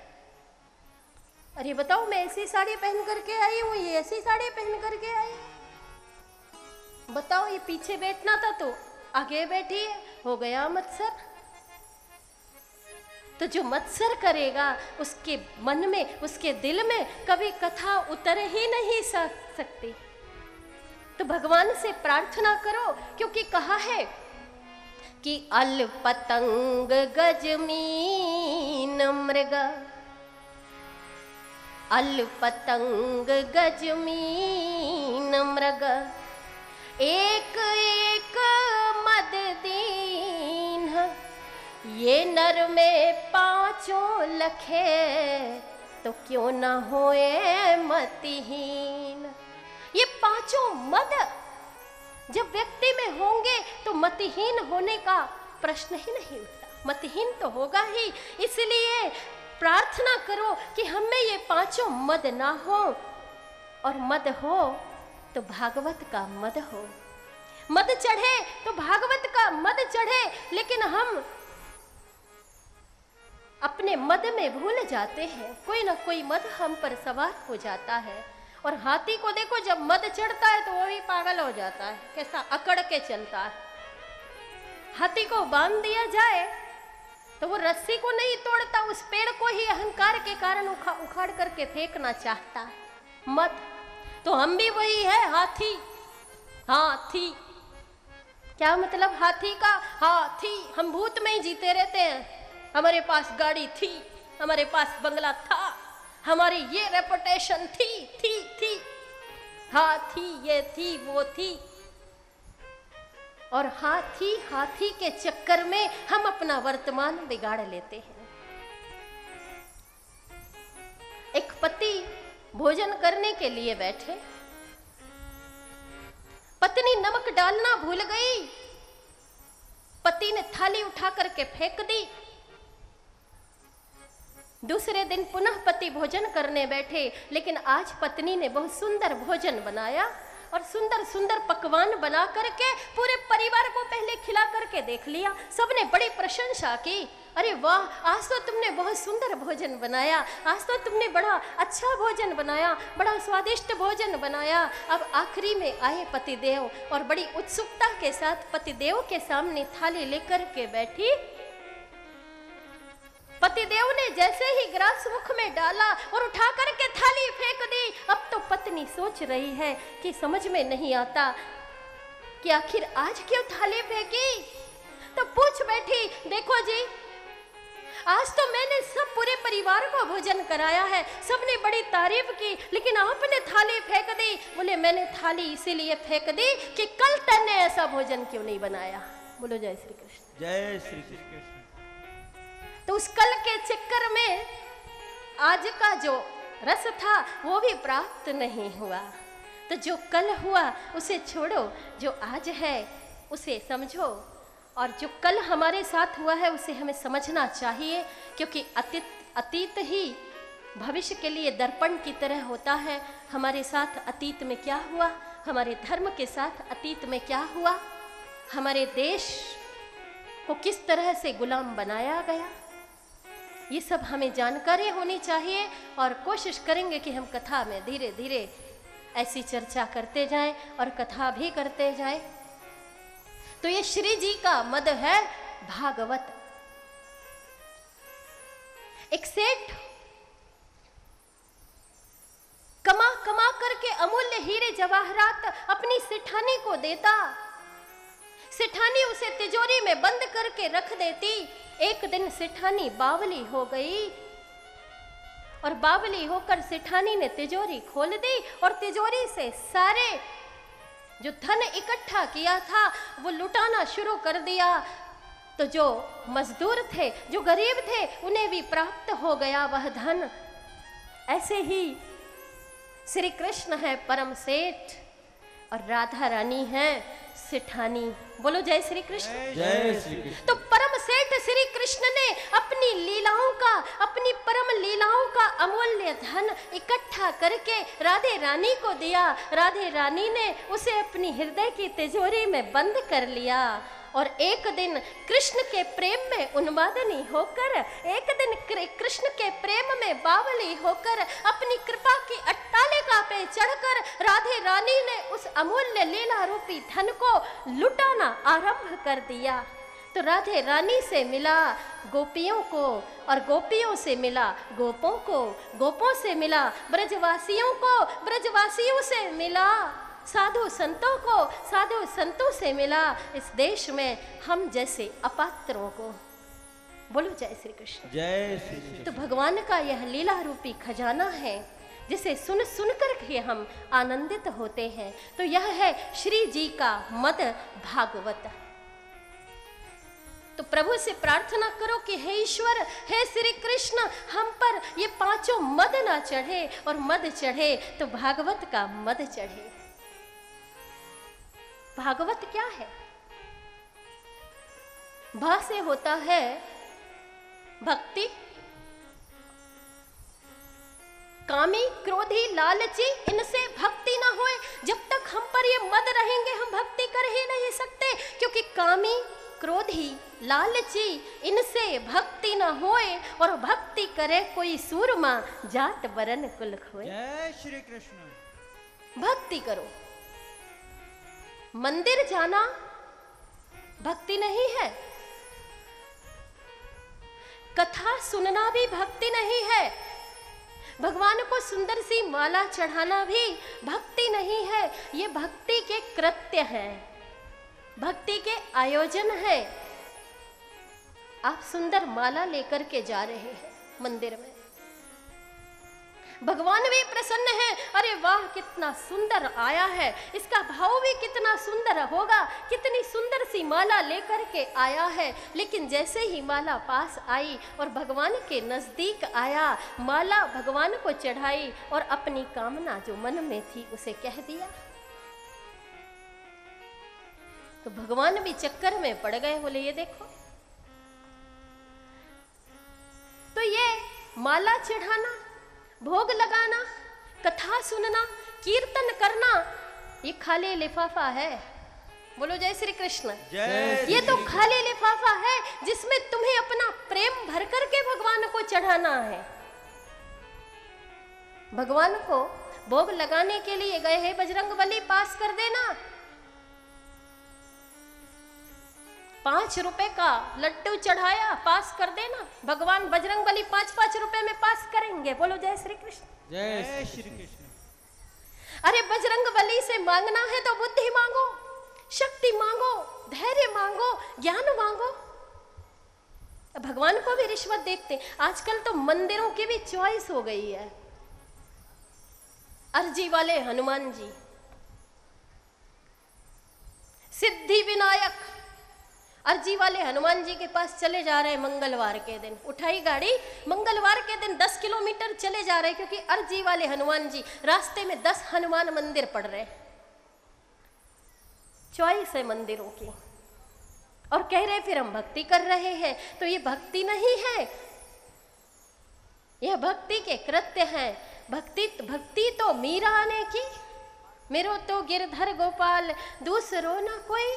अरे बताओ, मैं ऐसी साड़ी पहन करके आई हूं, ये ऐसी साड़ी पहन करके आई है। बताओ, ये पीछे बैठना था तो आगे बैठी है। हो गया मत्सर। तो जो मत्सर करेगा उसके मन में, उसके दिल में कभी कथा उतर ही नहीं सकती। तो भगवान से प्रार्थना करो, क्योंकि कहा है कि अल पतंग गजमीन मृग, अल पतंग गजमीन मृग, एक एक मद दीन, ये नर में पांचों लखे, तो क्यों न होए मतिहीन। ये पांचों मद जब व्यक्ति में होंगे तो मतिहीन होने का प्रश्न ही नहीं उठता। मतिहीन तो होगा ही, इसलिए प्रार्थना करो कि हमें ये पांचों मद ना हो, और मद हो तो भागवत का मद हो। मद चढ़े तो भागवत का मद चढ़े, लेकिन हम अपने मद में भूल जाते हैं, कोई ना कोई मद हम पर सवार हो जाता है। और हाथी को देखो, जब मद चढ़ता है तो वो भी पागल हो जाता है, कैसा अकड़ के चलता है। हाथी को बांध दिया जाए तो वो रस्सी को नहीं तोड़ता, उस पेड़ को ही अहंकार के कारण उखाड़ करके फेंकना चाहता है। मद तो हम भी वही है, हाथी। हाथी क्या मतलब हाथी का? हाथी हम भूत में ही जीते रहते हैं। हमारे पास गाड़ी थी, हमारे पास बंगला था, हमारी ये रेपुटेशन थी। हाथी ये थी वो थी। और हाथी के चक्कर में हम अपना वर्तमान बिगाड़ लेते हैं। एक पति भोजन करने के लिए बैठे, पत्नी नमक डालना भूल गई, पति ने थाली उठा करके फेंक दी। दूसरे दिन पुनः पति भोजन करने बैठे, लेकिन आज पत्नी ने बहुत सुंदर भोजन बनाया और सुंदर सुंदर पकवान बना करके पूरे परिवार को पहले खिला करके देख लिया। सबने बड़ी प्रशंसा की, अरे वाह, आज तो तुमने बहुत सुंदर भोजन बनाया, आज तो तुमने बड़ा अच्छा भोजन बनाया, बड़ा स्वादिष्ट भोजन बनाया। अब आखिरी में आए पतिदेव और बड़ी उत्सुकता के साथ पतिदेव के सामने थाली लेकर के बैठी। पतिदेव ने जैसे ही ग्रास मुख में डाला और उठा करके थाली फेंक दी। अब तो पत्नी सोच रही है कि समझ में नहीं आता कि आखिर आज क्यों थाली फेंकी। तो पूछ बैठी, देखो जी, आज तो मैंने सब पूरे परिवार को भोजन कराया है, सबने बड़ी तारीफ की, लेकिन आपने थाली फेंक दी। बोले मैंने थाली इसीलिए फेंक दी कि कल तूने ऐसा भोजन क्यों नहीं बनाया। बोलो जय श्री कृष्ण। जय श्री कृष्ण। तो उस कल के चक्कर में आज का जो रस था वो भी प्राप्त नहीं हुआ। तो जो कल हुआ उसे छोड़ो, जो आज है उसे समझो, और जो कल हमारे साथ हुआ है उसे हमें समझना चाहिए, क्योंकि अतीत ही भविष्य के लिए दर्पण की तरह होता है। हमारे साथ अतीत में क्या हुआ, हमारे धर्म के साथ अतीत में क्या हुआ, हमारे देश को किस तरह से गुलाम बनाया गया, ये सब हमें जानकारी होनी चाहिए। और कोशिश करेंगे कि हम कथा में धीरे धीरे ऐसी चर्चा करते जाएं और कथा भी करते जाएं। तो ये श्री जी का मद है भागवत। एक सेठ कमा कमा करके अमूल्य हीरे जवाहरात अपनी सेठानी को देता, सेठानी उसे तिजोरी में बंद करके रख देती। एक दिन सेठानी बावली हो गई और बावली होकर सेठानी ने तिजोरी खोल दी और तिजोरी से सारे जो धन इकट्ठा किया था वो लुटाना शुरू कर दिया। तो जो मजदूर थे, जो गरीब थे, उन्हें भी प्राप्त हो गया वह धन। ऐसे ही श्री कृष्ण है परम सेठ और राधा रानी है सेठानी। बोलो जय श्री कृष्ण। जय श्री कृष्ण। तो परम सेठ श्री कृष्ण ने अपनी लीलाओं का, अपनी परम लीलाओं का अमूल्य धन इकट्ठा करके राधे रानी को दिया। राधे रानी ने उसे अपनी हृदय की तिजोरी में बंद कर लिया। और एक दिन कृष्ण के प्रेम में उन्मादनी होकर, एक दिन कृष्ण के प्रेम में बावली होकर, अपनी कृपा की अट्टालिका पे चढ़कर राधे रानी ने उस अमूल्य लीला रूपी धन को लुटाना आरंभ कर दिया। तो राधे रानी से मिला गोपियों को और गोपियों से मिला गोपों को, गोपों से मिला ब्रजवासियों को, ब्रजवासियों से मिला साधु संतों को, साधु संतों से मिला इस देश में हम जैसे अपात्रों को। बोलो जय श्री कृष्ण। जय श्री कृष्ण। तो भगवान का यह लीला रूपी खजाना है जिसे सुन सुन कर के हम आनंदित होते हैं। तो यह है श्री जी का मद भागवत। तो प्रभु से प्रार्थना करो कि हे ईश्वर, हे श्री कृष्ण, हम पर ये पांचों मद ना चढ़े, और मद चढ़े तो भागवत का मद चढ़े। भागवत क्या है? भा से होता है भक्ति, कामी क्रोधी लालची इनसे भक्ति ना होए। जब तक हम पर ये मद रहेंगे हम भक्ति कर ही नहीं सकते, क्योंकि कामी क्रोधी लालची इनसे भक्ति न होए, और भक्ति करे कोई सूरमा जात बरन कुल खोए। जय श्री कृष्ण। भक्ति करो। मंदिर जाना भक्ति नहीं है, कथा सुनना भी भक्ति नहीं है, भगवान को सुंदर सी माला चढ़ाना भी भक्ति नहीं है। ये भक्ति के कृत्य हैं, भक्ति के आयोजन है। आप सुंदर माला लेकर के जा रहे हैं मंदिर में, भगवान भी प्रसन्न है। अरे वाह कितना सुंदर आया है, इसका भाव भी कितना सुंदर होगा, कितनी सुंदर सी माला लेकर के आया है। लेकिन जैसे ही माला पास आई और भगवान के नजदीक आया, माला भगवान को चढ़ाई और अपनी कामना जो मन में थी उसे कह दिया, तो भगवान भी चक्कर में पड़ गए। बोले ये देखो, तो ये माला चढ़ाना, भोग लगाना, कथा सुनना, कीर्तन करना, ये खाली लिफाफा है। बोलो जय श्री कृष्ण। ये तो खाली लिफाफा है जिसमें तुम्हें अपना प्रेम भर करके भगवान को चढ़ाना है। भगवान को भोग लगाने के लिए गए हैं, बजरंगबली पास कर देना। 5 रुपए का लड्डू चढ़ाया, पास कर देना। भगवान बजरंगबली 5-5 रुपए में पास करेंगे। बोलो जय श्री कृष्ण। जय श्री कृष्ण। अरे बजरंगबली से मांगना है तो बुद्धि मांगो, शक्ति मांगो, धैर्य मांगो, ज्ञान मांगो। भगवान को भी रिश्वत देखते। आजकल तो मंदिरों की भी चॉइस हो गई है। अर्जी वाले हनुमान जी, सिद्धि विनायक, अर्जी वाले हनुमान जी के पास चले जा रहे हैं मंगलवार के दिन। उठाई गाड़ी, मंगलवार के दिन 10 किलोमीटर चले जा रहे हैं, क्योंकि अर्जी वाले हनुमान जी रास्ते में 10 हनुमान मंदिर पड़ रहे हैं। चॉइस है मंदिरों की, और कह रहे फिर हम भक्ति कर रहे हैं। तो ये भक्ति नहीं है, यह भक्ति के कृत्य हैं। भक्ति तो मीरा ने की, मेरो तो गिरधर गोपाल दूसरो ना कोई।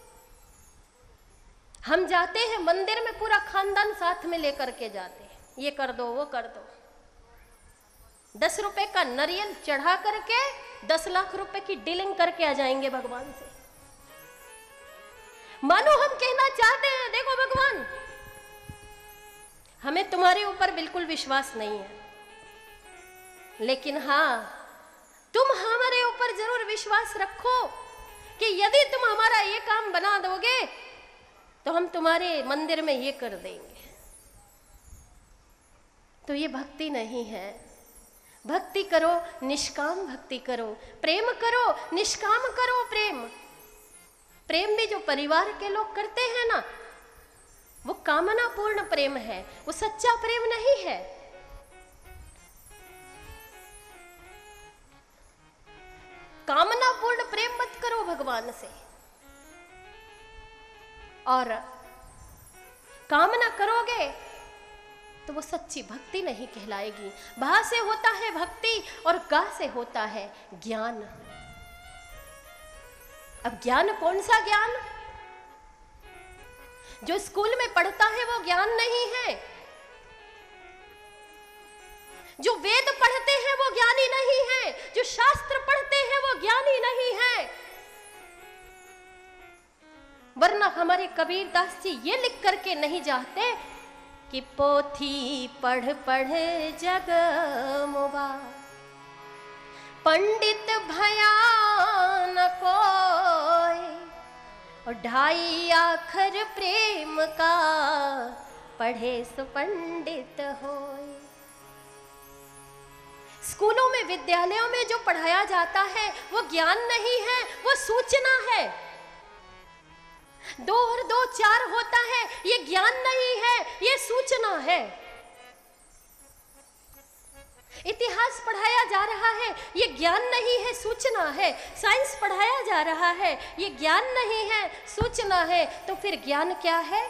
हम जाते हैं मंदिर में, पूरा खानदान साथ में लेकर के जाते हैं, ये कर दो वो कर दो। 10 रुपए का नारियल चढ़ा करके 10 लाख रुपए की डीलिंग करके आ जाएंगे भगवान से। मानो हम कहना चाहते हैं, देखो भगवान, हमें तुम्हारे ऊपर बिल्कुल विश्वास नहीं है, लेकिन हाँ तुम हमारे ऊपर जरूर विश्वास रखो कि यदि तुम हमारा ये काम बना दोगे तो हम तुम्हारे मंदिर में ये कर देंगे। तो ये भक्ति नहीं है। भक्ति करो, निष्काम भक्ति करो, प्रेम करो, निष्काम करो प्रेम। प्रेम भी जो परिवार के लोग करते हैं ना, वो कामना पूर्ण प्रेम है, वो सच्चा प्रेम नहीं है। कामना पूर्ण प्रेम मत करो भगवान से, और कामना करोगे तो वो सच्ची भक्ति नहीं कहलाएगी। भा से होता है भक्ति और गा से होता है ज्ञान। अब ज्ञान कौन सा ज्ञान? जो स्कूल में पढ़ता है वो ज्ञान नहीं है, जो वेद पढ़ते हैं वो ज्ञानी नहीं है, जो शास्त्र पढ़ते हैं वो ज्ञानी नहीं है। वरना हमारे कबीरदास जी ये लिख करके नहीं जाते कि पोथी पढ़ पढ़ जग मुबा, पंडित भया न कोई, और 2.5 अक्षर प्रेम का पढ़े सो पंडित होय। स्कूलों में, विद्यालयों में जो पढ़ाया जाता है वो ज्ञान नहीं है, वो सूचना है। 2 और 2 4 होता है, ये ज्ञान नहीं है, ये सूचना है। इतिहास पढ़ाया जा रहा है, ये ज्ञान नहीं है, सूचना है। साइंस पढ़ाया जा रहा है, ये ज्ञान नहीं है, सूचना है। तो फिर ज्ञान क्या है?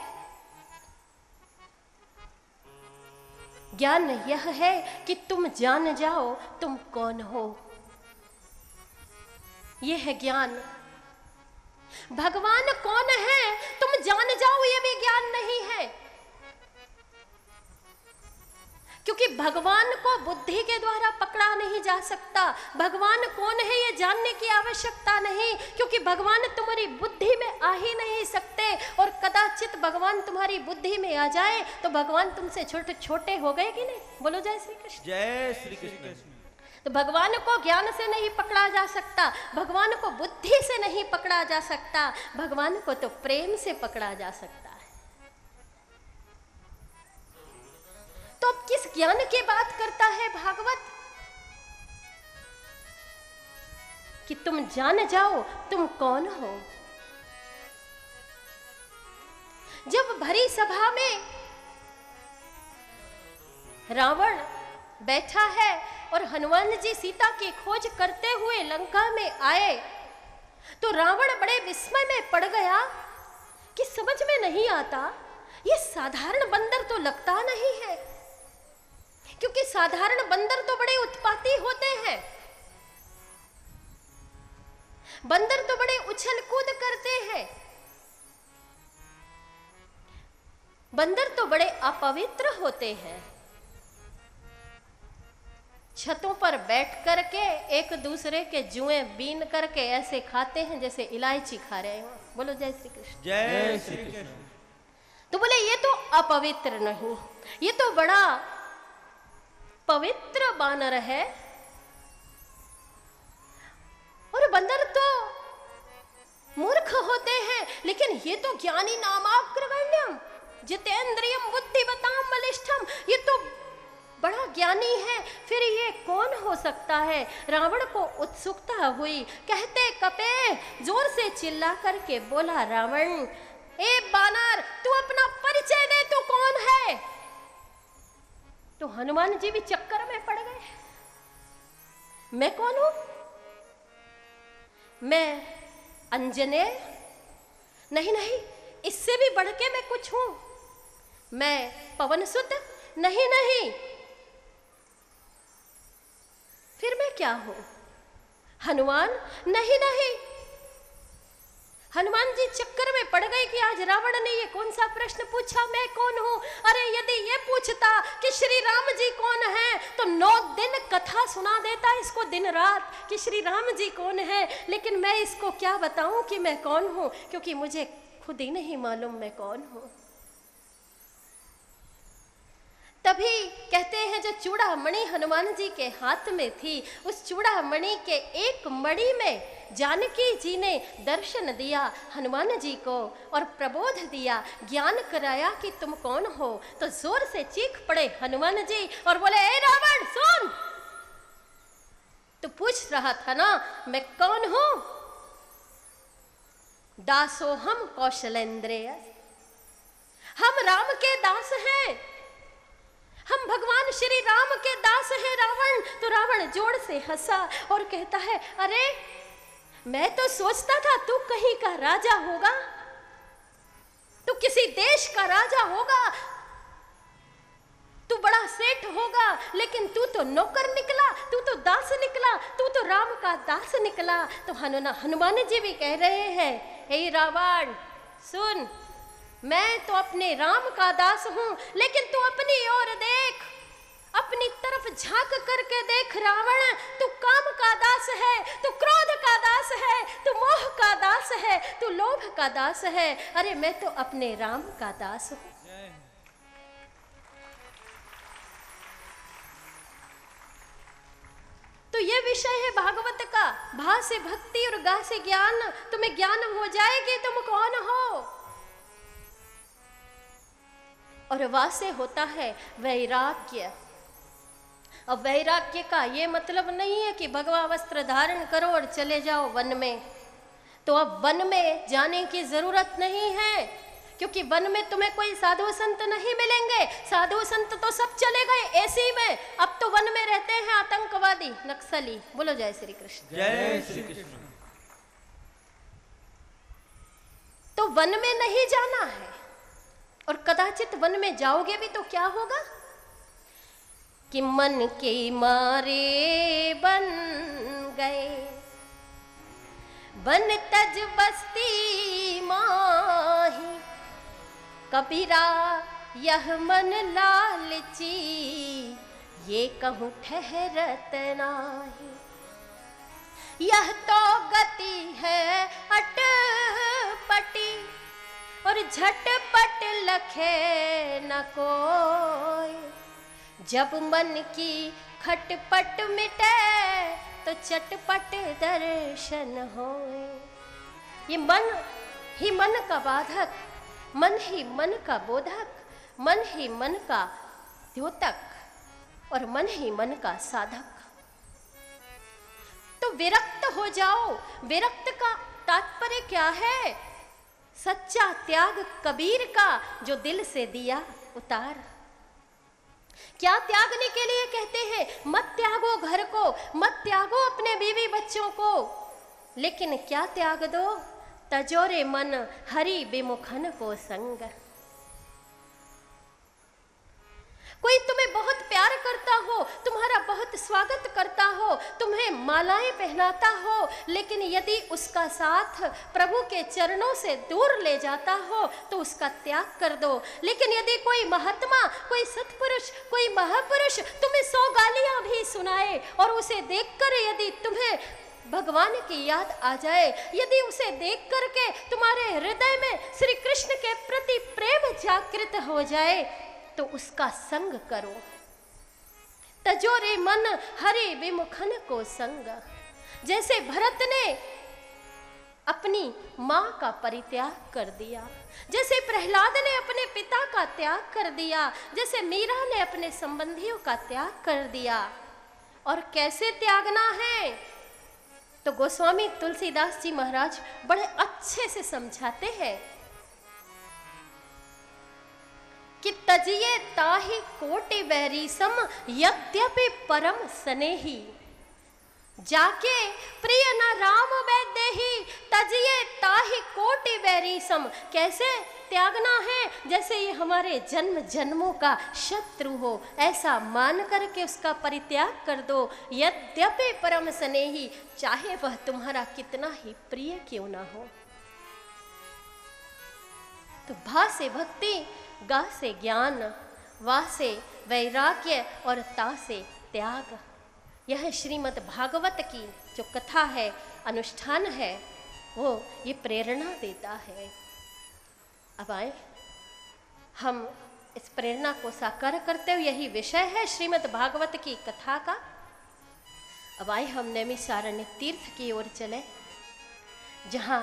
ज्ञान यह है कि तुम जान जाओ तुम कौन हो, यह है ज्ञान। भगवान कौन है तुम जान जाओ, ये भी ज्ञान नहीं है। क्योंकि भगवान को बुद्धि के द्वारा पकड़ा नहीं जा सकता। भगवान कौन है ये जानने की आवश्यकता नहीं, क्योंकि भगवान तुम्हारी बुद्धि में आ ही नहीं सकते। और कदाचित भगवान तुम्हारी बुद्धि में आ जाए तो भगवान तुमसे छोटे छोटे हो गए कि नहीं? बोलो जय श्री कृष्ण। जय श्री कृष्ण। तो भगवान को ज्ञान से नहीं पकड़ा जा सकता, भगवान को बुद्धि से नहीं पकड़ा जा सकता, भगवान को तो प्रेम से पकड़ा जा सकता है। तो अब किस ज्ञान की बात करता है भागवत? कि तुम जान जाओ तुम कौन हो। जब भरी सभा में रावण बैठा है और हनुमान जी सीता की खोज करते हुए लंका में आए, तो रावण बड़े विस्मय में पड़ गया कि समझ में नहीं आता, ये साधारण बंदर तो लगता नहीं है, क्योंकि साधारण बंदर तो बड़े उत्पाती होते हैं, बंदर तो बड़े उछल कूद करते हैं, बंदर तो बड़े अपवित्र होते हैं। छतों पर बैठ करके एक दूसरे के जुएं बीन करके ऐसे खाते हैं जैसे इलायची खा रहे हो। बोलो जय श्री कृष्ण। जय श्री कृष्ण। तो बोले ये तो अपवित्र नहीं, ये तो बड़ा पवित्र बानर है। और बंदर तो मूर्ख होते हैं, लेकिन ये तो ज्ञानी नामाग्रगण्यम जितेंद्रियम बुद्धिमताम बलिष्ठम, ये तो बड़ा ज्ञानी है। फिर ये कौन हो सकता है? रावण को उत्सुकता हुई, कहते कपे जोर से चिल्ला करके बोला रावण, ए बानर तू अपना परिचय दे, तू कौन है? तो हनुमान जी भी चक्कर में पड़ गए। मैं कौन हूं? मैं अंजनेय? नहीं नहीं, इससे भी बढ़ के मैं कुछ हूं। मैं पवनसुत? नहीं नहीं, फिर मैं क्या हूं? हनुमान? नहीं नहीं। हनुमान जी चक्कर में पड़ गए कि आज रावण ने ये कौन सा प्रश्न पूछा, मैं कौन हूं? अरे यदि ये पूछता कि श्री राम जी कौन है तो 9 दिन कथा सुना देता इसको दिन रात कि श्री राम जी कौन है। लेकिन मैं इसको क्या बताऊं कि मैं कौन हूं, क्योंकि मुझे खुद ही नहीं मालूम मैं कौन हूं। तभी कहते हैं जो चूड़ामणि हनुमान जी के हाथ में थी, उस चूड़ामणि के एक मणि में जानकी जी ने दर्शन दिया हनुमान जी को और प्रबोध दिया, ज्ञान कराया कि तुम कौन हो। तो जोर से चीख पड़े हनुमान जी और बोले, ए रावण सुन, तू पूछ रहा था ना मैं कौन हूं? दासोहम कौशलेंद्रिय, हम राम के दास हैं, हम भगवान श्री राम के दास हैं रावण। तो रावण जोर से हंसा और कहता है, अरे मैं तो सोचता था तू कहीं का राजा होगा, तू किसी देश का राजा होगा, तू बड़ा सेठ होगा, लेकिन तू तो नौकर निकला, तू तो दास निकला, तू तो राम का दास निकला। तो हनुमान जी भी कह रहे हैं, हे रावण सुन, मैं तो अपने राम का दास हूं, लेकिन तू अपनी ओर देख, अपनी तरफ झांक करके देख रावण, तू काम का दास है, तू क्रोध का दास है, तू मोह का दास है, तू लोभ का दास है। अरे मैं तो अपने राम का दास हूं। तो ये विषय है भागवत का, भा से भक्ति और गा से ज्ञान। तुम्हें ज्ञान हो जाएगी तुम कौन हो। और वा से होता है वैराग्य। अब वैराग्य का ये मतलब नहीं है कि भगवा वस्त्र धारण करो और चले जाओ वन में। तो अब वन में जाने की जरूरत नहीं है, क्योंकि वन में तुम्हें कोई साधु संत नहीं मिलेंगे। साधु संत तो सब चले गए एसी में, अब तो वन में रहते हैं आतंकवादी नक्सली। बोलो जय श्री कृष्ण। जय श्री कृष्ण। तो वन में नहीं जाना है, और कदाचित वन में जाओगे भी तो क्या होगा कि मन के मारे बन गए वन तज बस्ती माही, कबीरा यह मन लालची, ये कहूँ ठहरत नाही। यह तो गति है अटपटी, और झटपट लखे न कोई। जब मन की खटपट मिटे, तो चटपट दर्शन होए। ये मन ही मन का बाधक, मन ही मन का बोधक, मन ही मन का द्योतक, और मन ही मन का साधक। तो विरक्त हो जाओ। विरक्त का तात्पर्य क्या है? सच्चा त्याग कबीर का, जो दिल से दिया उतार। क्या त्यागने के लिए कहते हैं? मत त्यागो घर को, मत त्यागो अपने बीवी बच्चों को, लेकिन क्या त्याग दो? तजोरे मन हरि विमुखन को संग। कोई तुम्हें बहुत प्यार करता हो, तुम्हारा बहुत स्वागत करता हो, तुम्हें मालाएं पहनाता हो, लेकिन यदि उसका साथ प्रभु के चरणों से दूर ले जाता हो तो उसका त्याग कर दो। लेकिन यदि कोई महात्मा, कोई सत्पुरुष, कोई महापुरुष तुम्हें 100 गालियां भी सुनाए और उसे देखकर यदि तुम्हें भगवान की याद आ जाए, यदि उसे देख करके तुम्हारे हृदय में श्री कृष्ण के प्रति प्रेम जागृत हो जाए, तो उसका संग करो। तजोरे मन हरि विमुखन को संग। जैसे भरत ने अपनी मां का परित्याग कर दिया, जैसे प्रहलाद ने अपने पिता का त्याग कर दिया, जैसे मीरा ने अपने संबंधियों का त्याग कर दिया। और कैसे त्यागना है, तो गोस्वामी तुलसीदास जी महाराज बड़े अच्छे से समझाते हैं कि तजिए ताहि कोटि बैरी सम, यद्यपि परम स्नेही। जाके प्रिय न राम वैदेही, तजिए ताहि कोटि बैरी सम। कैसे त्यागना है? जैसे ये हमारे जन्म जन्मों का शत्रु हो, ऐसा मान करके उसका परित्याग कर दो। यद्यपि परम स्नेही, चाहे वह तुम्हारा कितना ही प्रिय क्यों ना हो। तो भा से भक्ति, गा से ज्ञान, वा से वैराग्य और ता से त्याग। यह श्रीमद् भागवत की जो कथा है, अनुष्ठान है, वो ये प्रेरणा देता है। अब आए हम इस प्रेरणा को साकार करते हुए, यही विषय है श्रीमद् भागवत की कथा का। अब आए हम नैमिषारण्य तीर्थ की ओर चले, जहाँ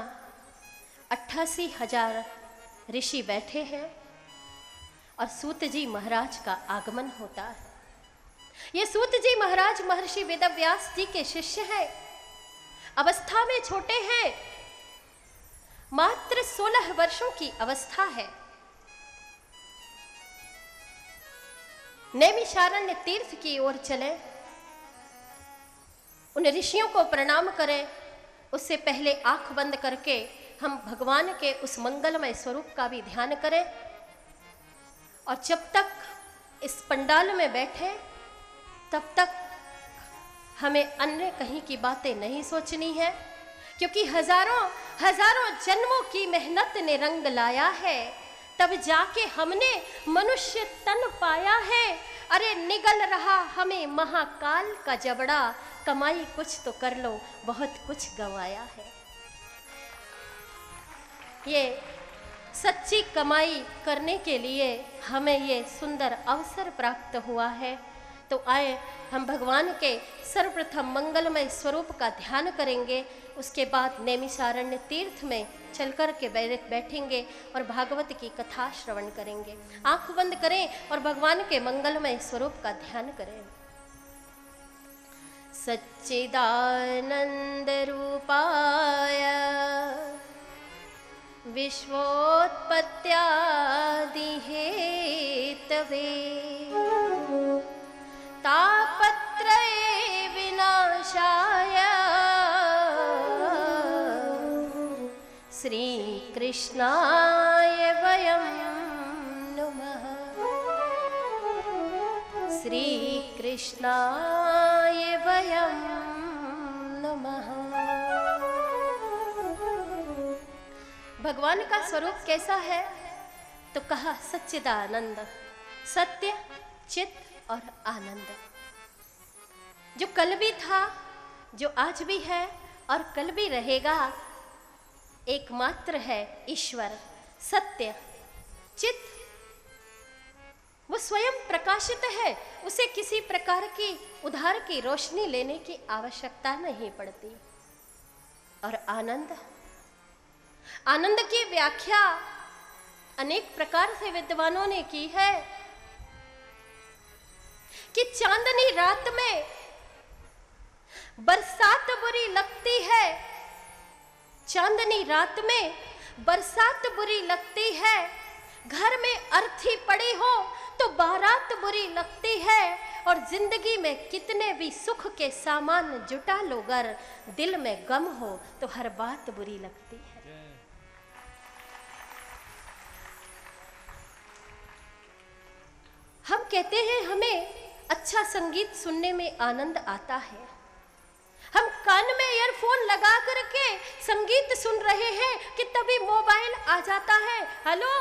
88,000 ऋषि बैठे हैं और सूत जी महाराज का आगमन होता है। ये सूत जी महाराज महर्षि वेदव्यास जी के शिष्य हैं, अवस्था में छोटे हैं, मात्र 16 वर्षों की अवस्था है। नैमिषारण्य तीर्थ की ओर चले, उन ऋषियों को प्रणाम करें। उससे पहले आंख बंद करके हम भगवान के उस मंगलमय स्वरूप का भी ध्यान करें। और जब तक इस पंडाल में बैठे, तब तक हमें अन्य कहीं की बातें नहीं सोचनी है, क्योंकि हजारों हजारों जन्मों की मेहनत ने रंग लाया है, तब जाके हमने मनुष्य तन पाया है। अरे निगल रहा हमें महाकाल का जबड़ा, कमाई कुछ तो कर लो, बहुत कुछ गंवाया है। ये सच्ची कमाई करने के लिए हमें ये सुंदर अवसर प्राप्त हुआ है। तो आए हम भगवान के सर्वप्रथम मंगलमय स्वरूप का ध्यान करेंगे, उसके बाद नैमिषारण्य तीर्थ में चलकर के बैठेंगे और भागवत की कथा श्रवण करेंगे। आंख बंद करें और भगवान के मंगलमय स्वरूप का ध्यान करें। सच्चिदानंद रूपाय विश्वोत्पत्त्यादि हेतवे तापत्रये विनाशाय श्री कृष्णाय वयं नुमः। श्री कृष्णाय वयं नुमः। भगवान का स्वरूप कैसा है? तो कहा सच्चिदानंद, सत्य, चित और आनंद। जो कल भी था, जो आज भी है और कल भी रहेगा, एकमात्र है ईश्वर, सत्य, चित। वो स्वयं प्रकाशित है, उसे किसी प्रकार की उधार की रोशनी लेने की आवश्यकता नहीं पड़ती। और आनंद, आनंद की व्याख्या अनेक प्रकार से विद्वानों ने की है कि चांदनी रात में बरसात बुरी लगती है, चांदनी रात में बरसात बुरी लगती है, घर में अर्थी पड़ी हो तो बारात बुरी लगती है, और जिंदगी में कितने भी सुख के सामान जुटा लो, अगर दिल में गम हो तो हर बात बुरी लगती है। हम कहते हैं हमें अच्छा संगीत सुनने में आनंद आता है। हम कान में ईयरफोन लगा करके संगीत सुन रहे हैं कि तभी मोबाइल आ जाता है, हेलो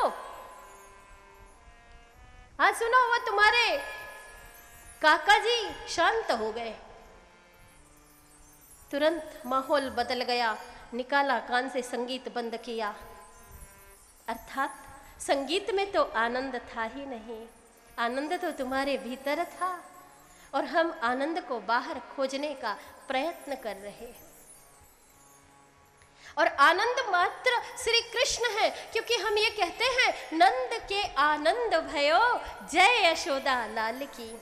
हाँ सुनो, वो तुम्हारे काका जी शांत हो गए, तुरंत माहौल बदल गया, निकाला कान से संगीत बंद किया। अर्थात संगीत में तो आनंद था ही नहीं, आनंद तो तुम्हारे भीतर था, और हम आनंद को बाहर खोजने का प्रयत्न कर रहे हैं। और आनंद मात्र श्री कृष्ण है, क्योंकि हम ये कहते हैं नंद के आनंद भयो जय यशोदा लाल की।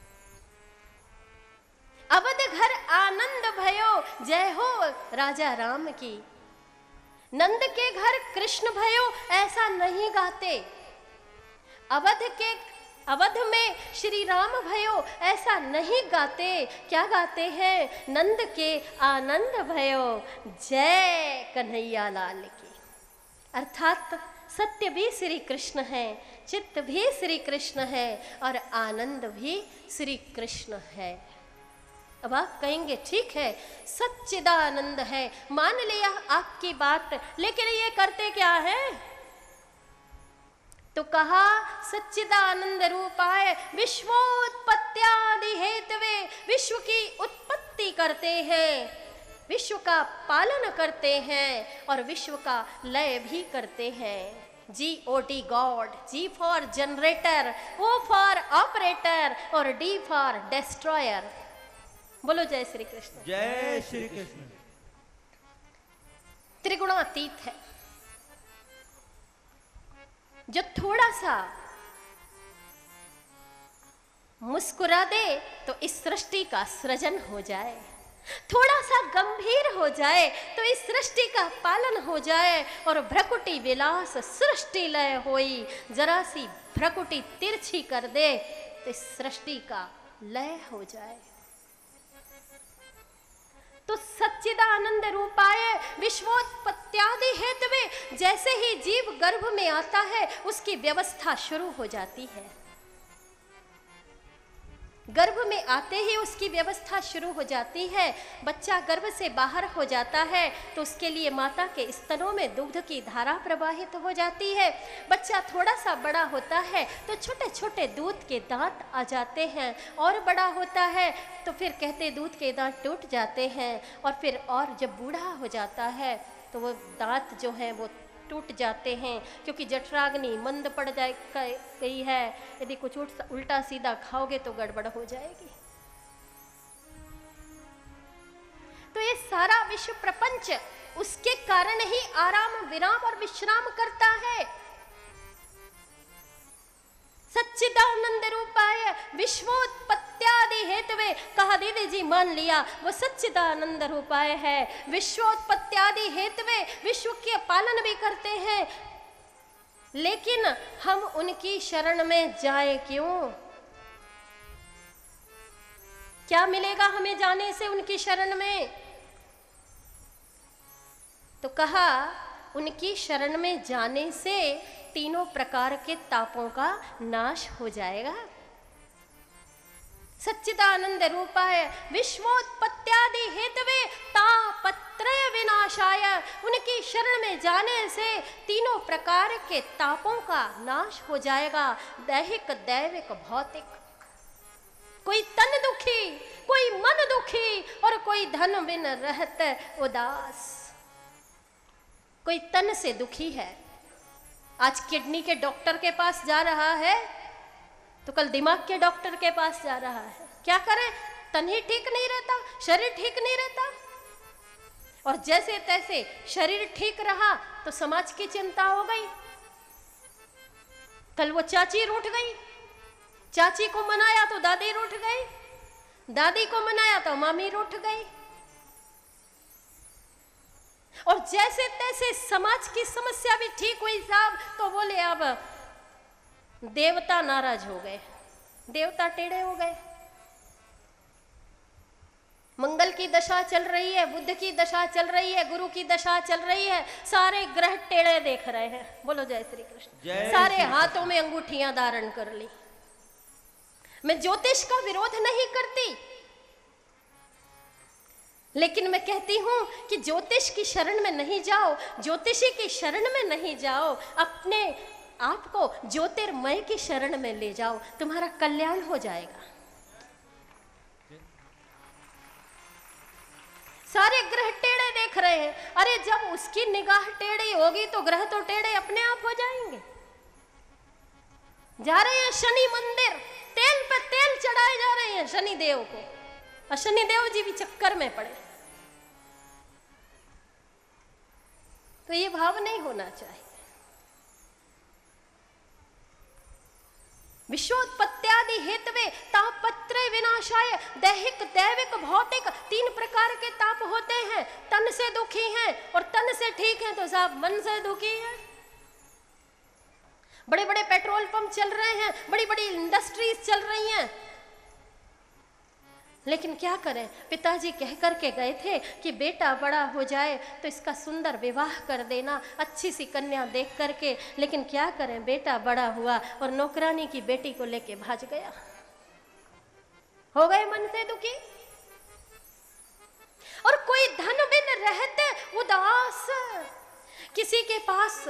अवध घर आनंद भयो जय हो राजा राम की। नंद के घर कृष्ण भयो ऐसा नहीं गाते, अवध में श्री राम भयो ऐसा नहीं गाते। क्या गाते हैं? नंद के आनंद भयो जय कन्हैया लाल की। अर्थात सत्य भी श्री कृष्ण है, चित्त भी श्री कृष्ण है, और आनंद भी श्री कृष्ण है। अब आप कहेंगे ठीक है सच्चिदानंद है, मान लिया आपकी बात, लेकिन ये करते क्या है? तो कहा सच्चिदानंद रूपाय विश्वोत्पत्त्यादि हेतवे, विश्व की उत्पत्ति करते हैं, विश्व का पालन करते हैं और विश्व का लय भी करते हैं। GOD God, G for generator, O for operator और D फॉर डिस्ट्रॉयर। बोलो जय श्री कृष्ण। जय श्री कृष्ण। त्रिगुणातीत है, जो थोड़ा सा मुस्कुरा दे तो इस सृष्टि का सृजन हो जाए, थोड़ा सा गंभीर हो जाए तो इस सृष्टि का पालन हो जाए, और भ्रकुटी विलास सृष्टि लय होई, जरा सी भ्रकुटी तिरछी कर दे तो इस सृष्टि का लय हो जाए। तो सच्चिदानंद रूपाय विश्वोत्पत्त्यादि हेतवे, जैसे ही जीव गर्भ में आता है उसकी व्यवस्था शुरू हो जाती है। गर्भ में आते ही उसकी व्यवस्था शुरू हो जाती है। बच्चा गर्भ से बाहर हो जाता है तो उसके लिए माता के स्तनों में दूध की धारा प्रवाहित हो जाती है। बच्चा थोड़ा सा बड़ा होता है तो छोटे छोटे दूध के दांत आ जाते हैं, और बड़ा होता है तो फिर कहते दूध के दांत टूट जाते हैं, और फिर और जब बूढ़ा हो जाता है तो वो दांत जो हैं वो टूट जाते हैं, क्योंकि जठराग्नि मंद पड़ गई है। यदि कुछ उल्टा सीधा खाओगे तो गड़बड़ हो जाएगी। तो ये सारा विश्व प्रपंच उसके कारण ही आराम विराम और विश्राम करता है। सच्चिदानंद रूपाय विश्वोत्पत्त्यादि हेतवे, कहा दीदी जी मान लिया वो सच्चिदानंद रूपाय है, विश्वोत्पत्त्यादि हेतवे, विश्व के पालन भी करते हैं, लेकिन हम उनकी शरण में जाए क्यों? क्या मिलेगा हमें जाने से उनकी शरण में? तो कहा उनकी शरण में जाने से तीनों प्रकार के तापों का नाश हो जाएगा। सच्चिदानंद रूपाय विश्वोत्पत्त्यादि हेतवे तापत्रय तापत्रय विनाशाय, उनकी शरण में जाने से तीनों प्रकार के तापों का नाश हो जाएगा, दैहिक दैविक भौतिक। कोई तन दुखी, कोई मन दुखी, और कोई धन बिन रहत उदास। कोई तन से दुखी है, आज किडनी के डॉक्टर के पास जा रहा है तो कल दिमाग के डॉक्टर के पास जा रहा है। क्या करें, तन ही ठीक नहीं रहता, शरीर ठीक नहीं रहता। और जैसे तैसे शरीर ठीक रहा तो समाज की चिंता हो गई। कल वो चाची रूठ गई, चाची को मनाया तो दादी रूठ गई, दादी को मनाया तो मामी रूठ गई। और जैसे तैसे समाज की समस्या भी ठीक हुई साहब, तो बोले अब देवता नाराज हो गए, देवता टेढ़े हो गए। मंगल की दशा चल रही है, बुद्ध की दशा चल रही है, गुरु की दशा चल रही है, सारे ग्रह टेढ़े देख रहे हैं। बोलो जय श्री कृष्ण। सारे हाथों में अंगूठियां धारण कर ली। मैं ज्योतिष का विरोध नहीं करती, लेकिन मैं कहती हूं कि ज्योतिष की शरण में नहीं जाओ, ज्योतिषी की शरण में नहीं जाओ, अपने आपको ज्योतिर्मय की शरण में ले जाओ, तुम्हारा कल्याण हो जाएगा। सारे ग्रह टेढ़े देख रहे हैं। अरे जब उसकी निगाह टेढ़ी होगी तो ग्रह तो टेढ़े अपने आप हो जाएंगे। जा रहे हैं शनि मंदिर, तेल पे तेल चढ़ाए जा रहे हैं शनि देव को, और शनि देव जी भी चक्कर में पड़े। तो ये भाव नहीं होना चाहिए। विश्वोत्पत्त्यादि हेतवे तापत्रय विनाशाय, दैहिक दैविक भौतिक तीन प्रकार के ताप होते हैं। तन से दुखी हैं और तन से ठीक हैं तो साहब मन से दुखी हैं। बड़े बड़े पेट्रोल पंप चल रहे हैं, बड़ी बड़ी इंडस्ट्रीज चल रही हैं, लेकिन क्या करें, पिताजी कह करके गए थे कि बेटा बड़ा हो जाए तो इसका सुंदर विवाह कर देना, अच्छी सी कन्या देख करके। लेकिन क्या करें, बेटा बड़ा हुआ और नौकरानी की बेटी को लेके भाग गया। हो गए मन से दुखी। और कोई धन बिन रहते उदास, किसी के पास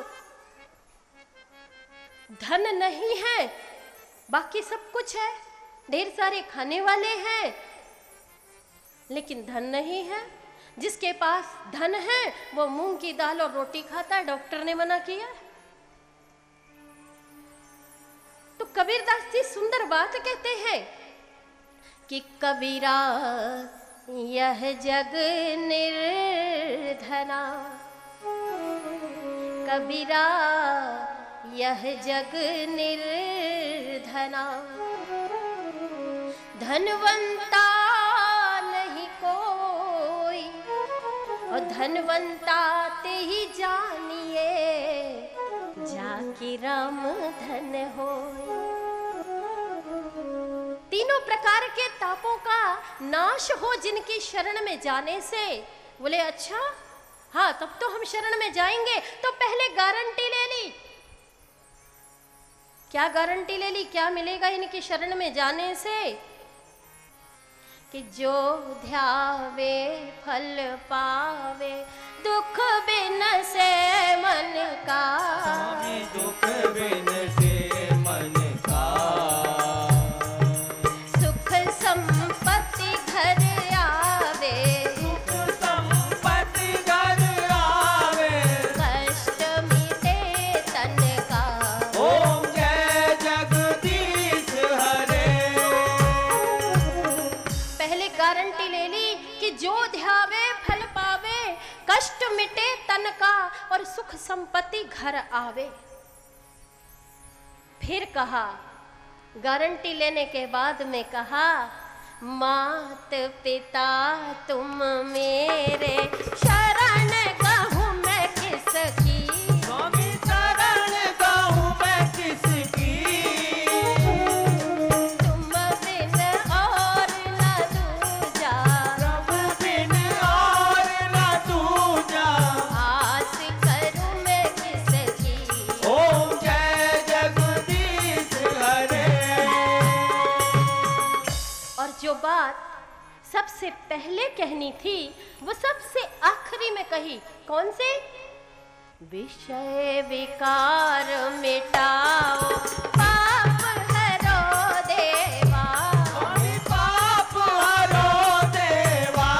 धन नहीं है, बाकी सब कुछ है, ढेर सारे खाने वाले हैं, लेकिन धन नहीं है। जिसके पास धन है वो मूंग की दाल और रोटी खाता है, डॉक्टर ने मना किया। तो कबीरदास जी सुंदर बात कहते हैं कि कबीरा यह जग निर्धना, कबीरा यह जग निर्धना, धनवंता नहीं कोई और धनवंता ते ही जानिए, जाकी राम धन होय। तीनों प्रकार के तापों का नाश हो जिनकी शरण में जाने से। बोले अच्छा, हाँ तब तो हम शरण में जाएंगे। तो पहले गारंटी ले ली। क्या गारंटी ले ली, क्या मिलेगा इनकी शरण में जाने से? कि जो ध्यावे फल पावे, दुख बिन से मन का, दुख बिन से मन का, सुख संपत्ति घर आवे, सुख संपत्ति घर आवे, कष्ट मिटे तन का। ओम जय जगदीश हरे। पहले गारंटी ले ली कि जो ध्यावे फल पावे, कष्ट मिटे तन का और सुख संपत्ति घर आवे। फिर कहा, गारंटी लेने के बाद में कहा, मात पिता तुम मेरे, शरण कहूँ मैं किसकी, स्वामी शरण कहूँ मैं किसकी, तुम बिन और न दूजा, प्रभु बिन और न दूजा, आस करूँ मैं किसकी। ओम जय जगदीश हरे। और जो बात सबसे पहले कहनी थी वो सबसे आखिरी में कही, कौन से? विषय विकार मिटाओ, पाप हरो देवा, पाप हरो देवा,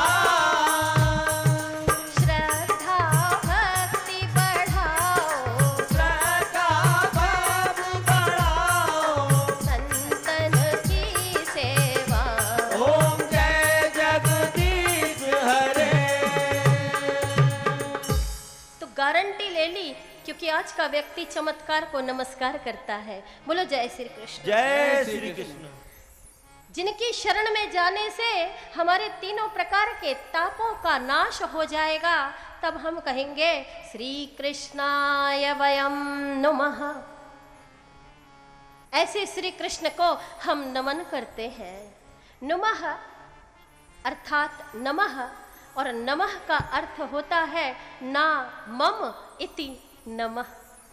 श्रद्धा भक्ति बढ़ाओ, श्रद्धा भक्ति बढ़ाओ, संतन की सेवा। ओम जय जगदीश हरे। तो गारंटी ले ली, क्योंकि आज का व्यक्ति चमत्कार को नमस्कार करता है। बोलो जय श्री कृष्ण। जय श्री कृष्ण। जिनकी शरण में जाने से हमारे तीनों प्रकार के तापों का नाश हो जाएगा, तब हम कहेंगे श्री कृष्णाय वयम नमः। ऐसे श्री कृष्ण को हम नमन करते हैं। नमः अर्थात नमः, और नमः का अर्थ होता है ना मम इति नमः।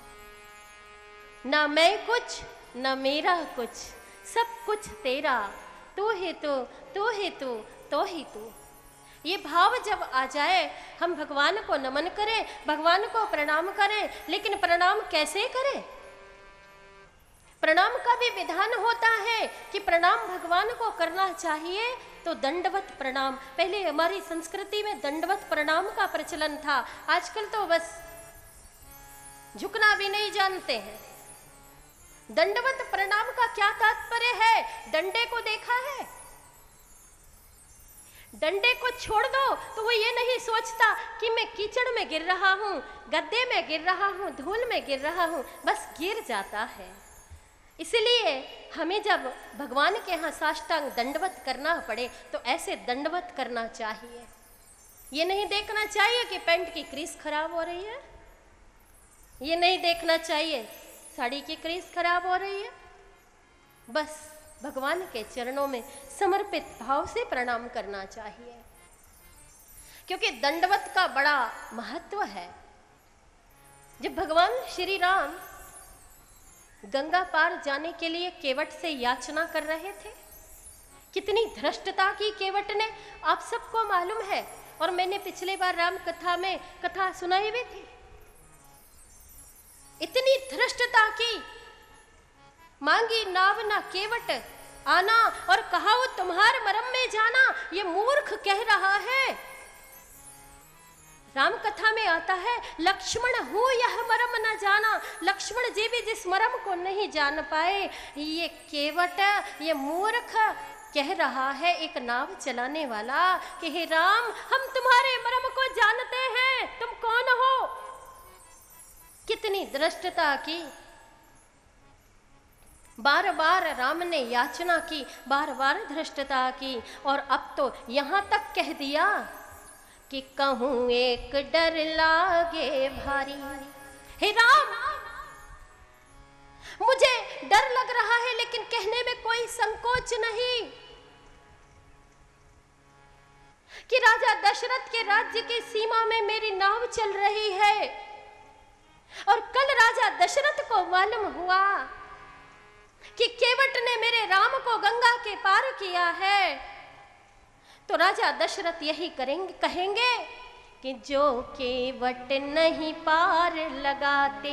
ना मैं कुछ, ना मेरा कुछ, सब कुछ तेरा, तू ही तू, तू ही तू, तो ही तू। ये भाव जब आ जाए, हम भगवान को नमन करें, भगवान को प्रणाम करें। लेकिन प्रणाम कैसे करें? प्रणाम का भी विधान होता है कि प्रणाम भगवान को करना चाहिए तो दंडवत प्रणाम। पहले हमारी संस्कृति में दंडवत प्रणाम का प्रचलन था, आजकल तो बस झुकना भी नहीं जानते हैं। दंडवत प्रणाम का क्या तात्पर्य है? डंडे को देखा है? डंडे को छोड़ दो तो वो ये नहीं सोचता कि मैं कीचड़ में गिर रहा हूं, गड्ढे में गिर रहा हूं, धूल में गिर रहा हूं, बस गिर जाता है। इसलिए हमें जब भगवान के यहाँ साष्टांग दंडवत करना पड़े तो ऐसे दंडवत करना चाहिए। ये नहीं देखना चाहिए कि पैंट की क्रीज खराब हो रही है, ये नहीं देखना चाहिए साड़ी की क्रीज खराब हो रही है। बस भगवान के चरणों में समर्पित भाव से प्रणाम करना चाहिए, क्योंकि दंडवत का बड़ा महत्व है। जब भगवान श्री राम गंगा पार जाने के लिए केवट से याचना कर रहे थे, कितनी धृष्टता की केवट ने, आप सबको मालूम है, और मैंने पिछले बार राम कथा में कथा सुनाई भी थी। इतनी धृष्टता की, मांगी नाव ना केवट आना, और कहा वो तुम्हार मरम में जाना, ये मूर्ख कह रहा है। राम कथा में आता है, लक्ष्मण हो यह मरम न जाना। लक्ष्मण जी भी जिस मरम को नहीं जान पाए, ये केवट, ये मूर्ख कह रहा है एक नाव चलाने वाला कि हे राम, हम तुम्हारे मरम को जानते हैं, तुम कौन हो। कितनी धृष्टता की। बार बार राम ने याचना की, बार बार धृष्टता की, और अब तो यहां तक कह दिया कि कहूं एक डर लागे भारी। हे राम, मुझे डर लग रहा है, लेकिन कहने में कोई संकोच नहीं कि राजा दशरथ के राज्य की सीमा में मेरी नाव चल रही है, और कल राजा दशरथ को मालूम हुआ कि केवट ने मेरे राम को गंगा के पार किया है। तो राजा दशरथ यही कहेंगे कि जो केवट नहीं पार लगाते,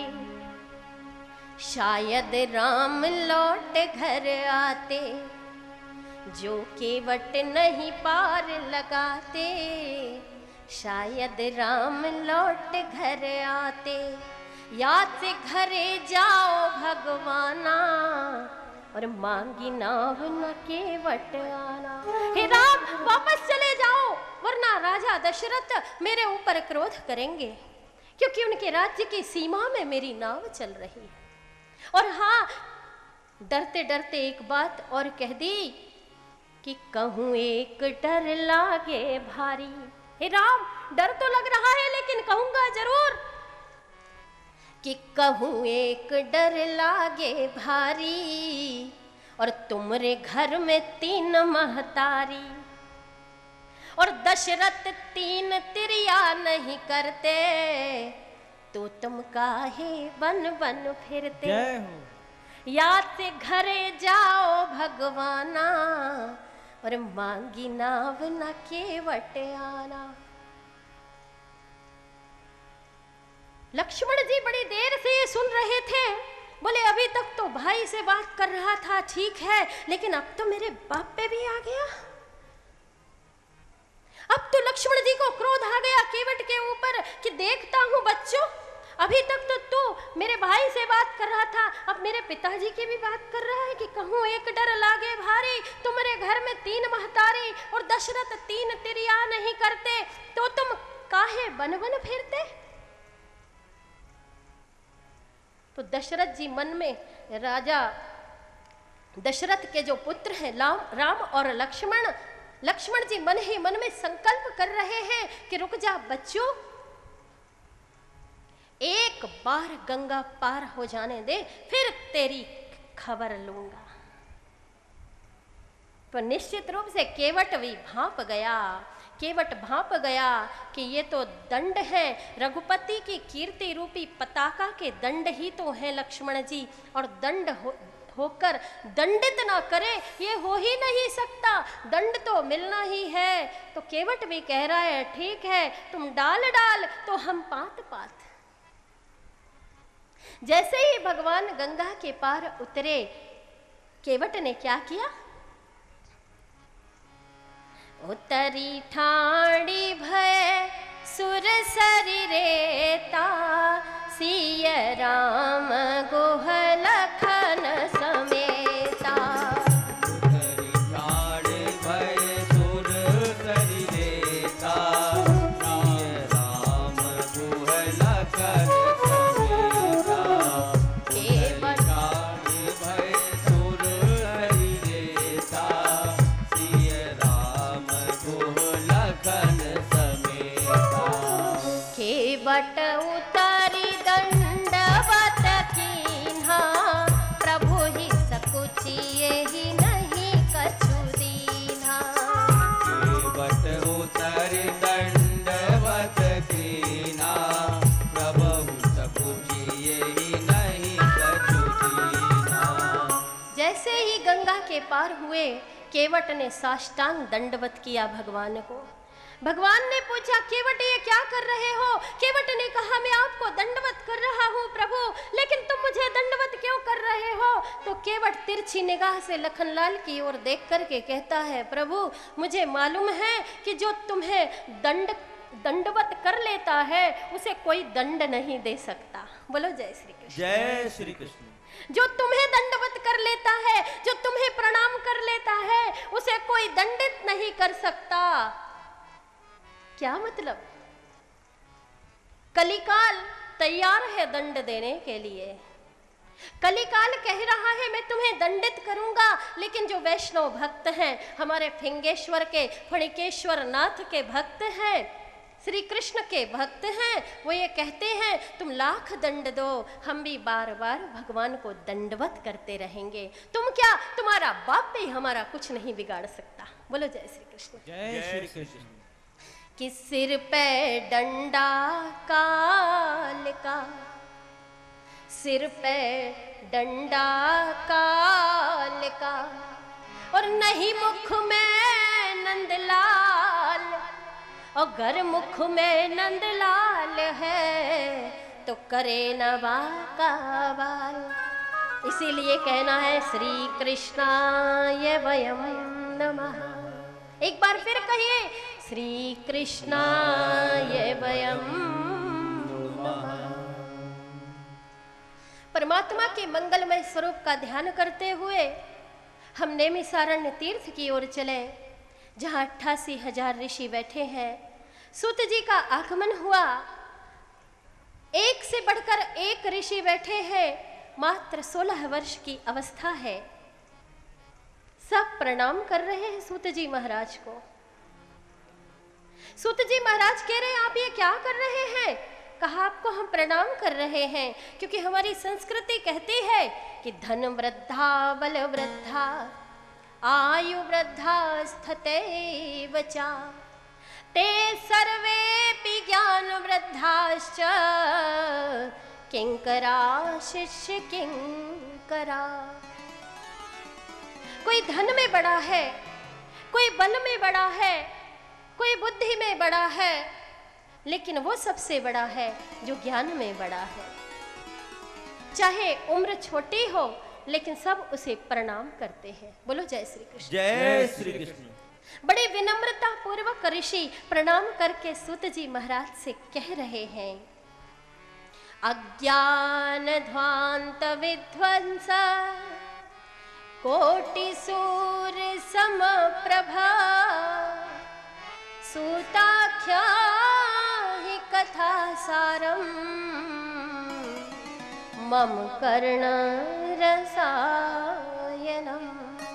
शायद राम लौट घर आते। जो केवट नहीं पार लगाते, शायद राम लौट घर आते। याद से घरे जाओ भगवाना, और मांगी नाव न केवट आना। हे राम, वापस चले जाओ, वरना राजा दशरथ मेरे ऊपर क्रोध करेंगे, क्योंकि उनके राज्य की सीमा में मेरी नाव चल रही है। और हाँ, डरते डरते एक बात और कह दी कि कहूं एक डर लागे भारी। हे राम, डर तो लग रहा है, लेकिन कहूंगा जरूर कि कहूं एक डर लागे भारी, और तुमरे घर में 3 महतारी, और दशरथ 3 तिरिया नहीं करते, तो तुम काहे बन बन फिरते। याद से घरे जाओ भगवाना, और मांगी नाव न केवट आना। लक्ष्मण जी बड़ी देर से ये सुन रहे थे। बोले अभी तक तो भाई से बात कर रहा था, ठीक है, लेकिन अब तो मेरे बाप पे भी आ गया। अब तो लक्ष्मण जी को क्रोध आ गया केवट के ऊपर कि देखता हूं बच्चों, अभी तक तो तू मेरे भाई से बात कर रहा था, अब मेरे पिताजी की भी बात कर रहा है कि कहूं एक डर लागे भारी, तुम्हारे घर में 3 महतारी और दशरथ 3 तिरिया नहीं करते, तो तुम काहे बन बन फिरते। तो दशरथ जी मन में, राजा दशरथ के जो पुत्र हैं राम और लक्ष्मण, लक्ष्मण जी मन ही मन में संकल्प कर रहे हैं कि रुक जा बच्चों, एक बार गंगा पार हो जाने दे, फिर तेरी खबर लूंगा। तो निश्चित रूप से केवट भी भांप गया, केवट भांप गया कि ये तो दंड है, रघुपति की कीर्ति रूपी पताका के दंड ही तो है लक्ष्मण जी, और दंड होकर दंडित ना करे ये हो ही नहीं सकता, दंड तो मिलना ही है। तो केवट भी कह रहा है ठीक है, तुम डाल डाल तो हम पात पात। जैसे ही भगवान गंगा के पार उतरे, केवट ने क्या किया, उतरी ठाणी भय सुर सरी रेता, सिय राम गुह लखन समेता। उतरी ठाणी भय सुर सरी रेता, सिय राम गुह लखन समेता। केवट ठाणी भय सुर सरी रेता, सिय राम गुह लखन समेता। केवट उतारी दंडवत कीन्हा, प्रभु ही सकुचिए ही नहीं कछु दीन्हा। केवट उतरि दंडवत कीन्हा, प्रभु सकुचिए ही नहीं कछु दीन्हा। जैसे ही गंगा के पार हुए, केवट ने साष्टांग दंडवत किया भगवान को। भगवान ने पूछा केवट ये क्या कर रहे हो। केवट ने कहा मैं आपको दंडवत कर रहा हूँ प्रभु, लेकिन तुम मुझे दंडवत क्यों कर रहे हो। तो केवट तिरछी निगाह से लखनलाल की ओर देख करके कहता है प्रभु मुझे मालूम है कि जो तुम्हें दंडवत कर लेता है उसे कोई दंड नहीं दे सकता। बोलो जय श्री कृष्ण। जय श्री कृष्ण। जो तुम्हें दंडवत कर लेता है, जो तुम्हें प्रणाम कर लेता है, उसे कोई दंडित नहीं कर सकता। क्या मतलब? कलिकाल तैयार है दंड देने के लिए। कलिकाल कह रहा है मैं तुम्हें दंडित करूंगा, लेकिन जो वैष्णव भक्त हैं, हमारे फिंगेश्वर के फणिकेश्वर नाथ के भक्त हैं, श्री कृष्ण के भक्त हैं, वो ये कहते हैं तुम लाख दंड दो, हम भी बार बार भगवान को दंडवत करते रहेंगे। तुम क्या, तुम्हारा बाप भी हमारा कुछ नहीं बिगाड़ सकता। बोलो जय श्री कृष्ण। जय श्री कृष्ण। कि सिर पे डंडा काल का, सिर पे डंडा काल का, और नहीं मुख में नंदलाल, और घर मुख में नंदलाल है तो करे नवा का बाल। इसीलिए कहना है श्री कृष्णाय वयम नमः। एक बार फिर कहिए श्री कृष्णाय वयम नमः। परमात्मा के मंगलमय स्वरूप का ध्यान करते हुए हम नैमिषारण्य तीर्थ की ओर चले, जहाँ 88,000 ऋषि बैठे हैं। सूत जी का आगमन हुआ, एक से बढ़कर एक ऋषि बैठे हैं। मात्र 16 वर्ष की अवस्था है। सब प्रणाम कर रहे हैं सूत जी महाराज को। सूत जी महाराज कह रहे हैं आप ये क्या कर रहे हैं। कहा आपको हम प्रणाम कर रहे हैं क्योंकि हमारी संस्कृति कहती है कि धन वृद्धा बल वृद्धा आयु वृद्धा स्थिते वचा, ते सर्वेपि ज्ञान वृद्धाश्च किंकरा शिष्य किंकरा। कोई धन में बड़ा है, कोई बल में बड़ा है, कोई बुद्धि में बड़ा है, लेकिन वो सबसे बड़ा है जो ज्ञान में बड़ा है। चाहे उम्र छोटी हो लेकिन सब उसे प्रणाम करते हैं। बोलो जय श्री कृष्ण। जय श्री कृष्ण। बड़े विनम्रता पूर्वक ऋषि प्रणाम करके सूत जी महाराज से कह रहे हैं, अज्ञान ध्वांत विध्वंस कोटि सूर्य समप्रभा सूताख्या हि कथा सारम मम कर्ण रसायनम।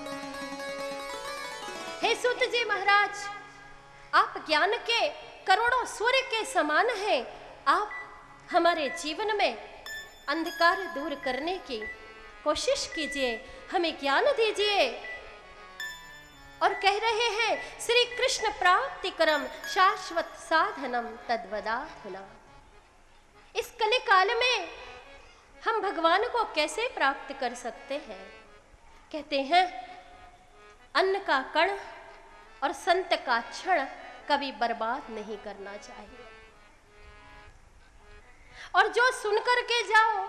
हे सूत जी महाराज, आप ज्ञान के करोड़ों सूर्य के समान हैं। आप हमारे जीवन में अंधकार दूर करने की कोशिश कीजिए, हमें ज्ञान दीजिए। और कह रहे हैं, श्री कृष्ण प्राप्ति करम शाश्वत साधनम तद्वदाधुना। इस कलि काल में हम भगवान को कैसे प्राप्त कर सकते हैं? कहते हैं, अन्न का कण और संत का क्षण कभी बर्बाद नहीं करना चाहिए। और जो सुनकर के जाओ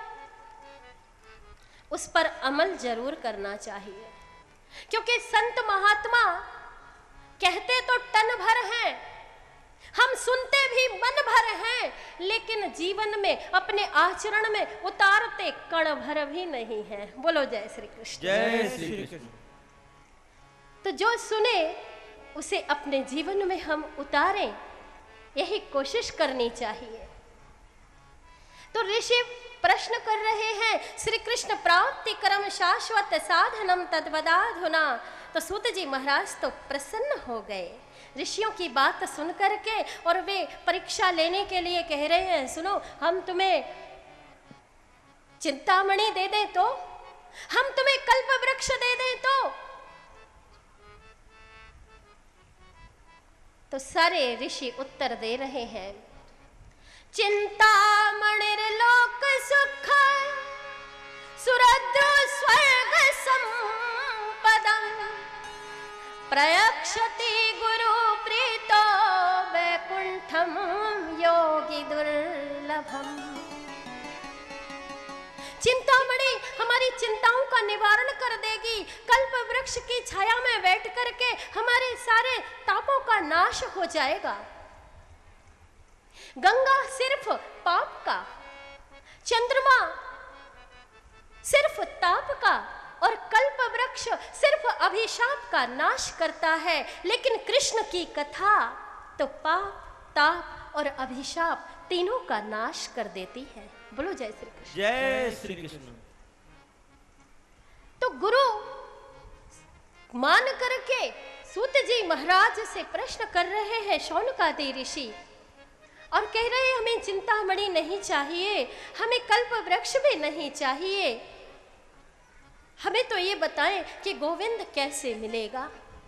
उस पर अमल जरूर करना चाहिए, क्योंकि संत महात्मा कहते तो टन भर हैं, हम सुनते भी मन भर हैं, लेकिन जीवन में अपने आचरण में उतारते कण भर भी नहीं है। बोलो जय श्री कृष्ण। जय श्री कृष्ण। तो जो सुने उसे अपने जीवन में हम उतारें, यही कोशिश करनी चाहिए। तो ऋषि प्रश्न कर रहे हैं, श्री कृष्ण प्राप्ति करम शाश्वत साधनम तद्वदाधुना। तो सूत जी महाराज तो प्रसन्न हो गए ऋषियों की बात सुन करके, और वे परीक्षा लेने के लिए कह रहे हैं, सुनो, हम तुम्हें चिंतामणि दे दें तो, हम तुम्हें कल्प वृक्ष दे दें तो सारे ऋषि उत्तर दे रहे हैं, चिंतामणिर्लोक सुख सुरद्रु स्वर्ग संपदं प्रयक्षति गुरु प्रीतो वैकुंठम योगी दुर्लभम। चिंतामणि हमारी चिंताओं का निवारण कर देगी, कल्प वृक्ष की छाया में बैठ करके हमारे सारे तापों का नाश हो जाएगा। गंगा सिर्फ पाप का, चंद्रमा सिर्फ ताप का, और कल्प वृक्ष सिर्फ अभिशाप का नाश करता है, लेकिन कृष्ण की कथा तो पाप, ताप और अभिशाप तीनों का नाश कर देती है। बोलो जय श्री कृष्ण। जय श्री कृष्ण। तो गुरु मान करके सूत जी महाराज से प्रश्न कर रहे हैं शौनकादि ऋषि, और कह रहे हैं, हमें चिंतामणि नहीं चाहिए, हमें कल्प वृक्ष भी नहीं चाहिए, हमें तो ये बताएं कि गोविंद कैसे मिलेगा।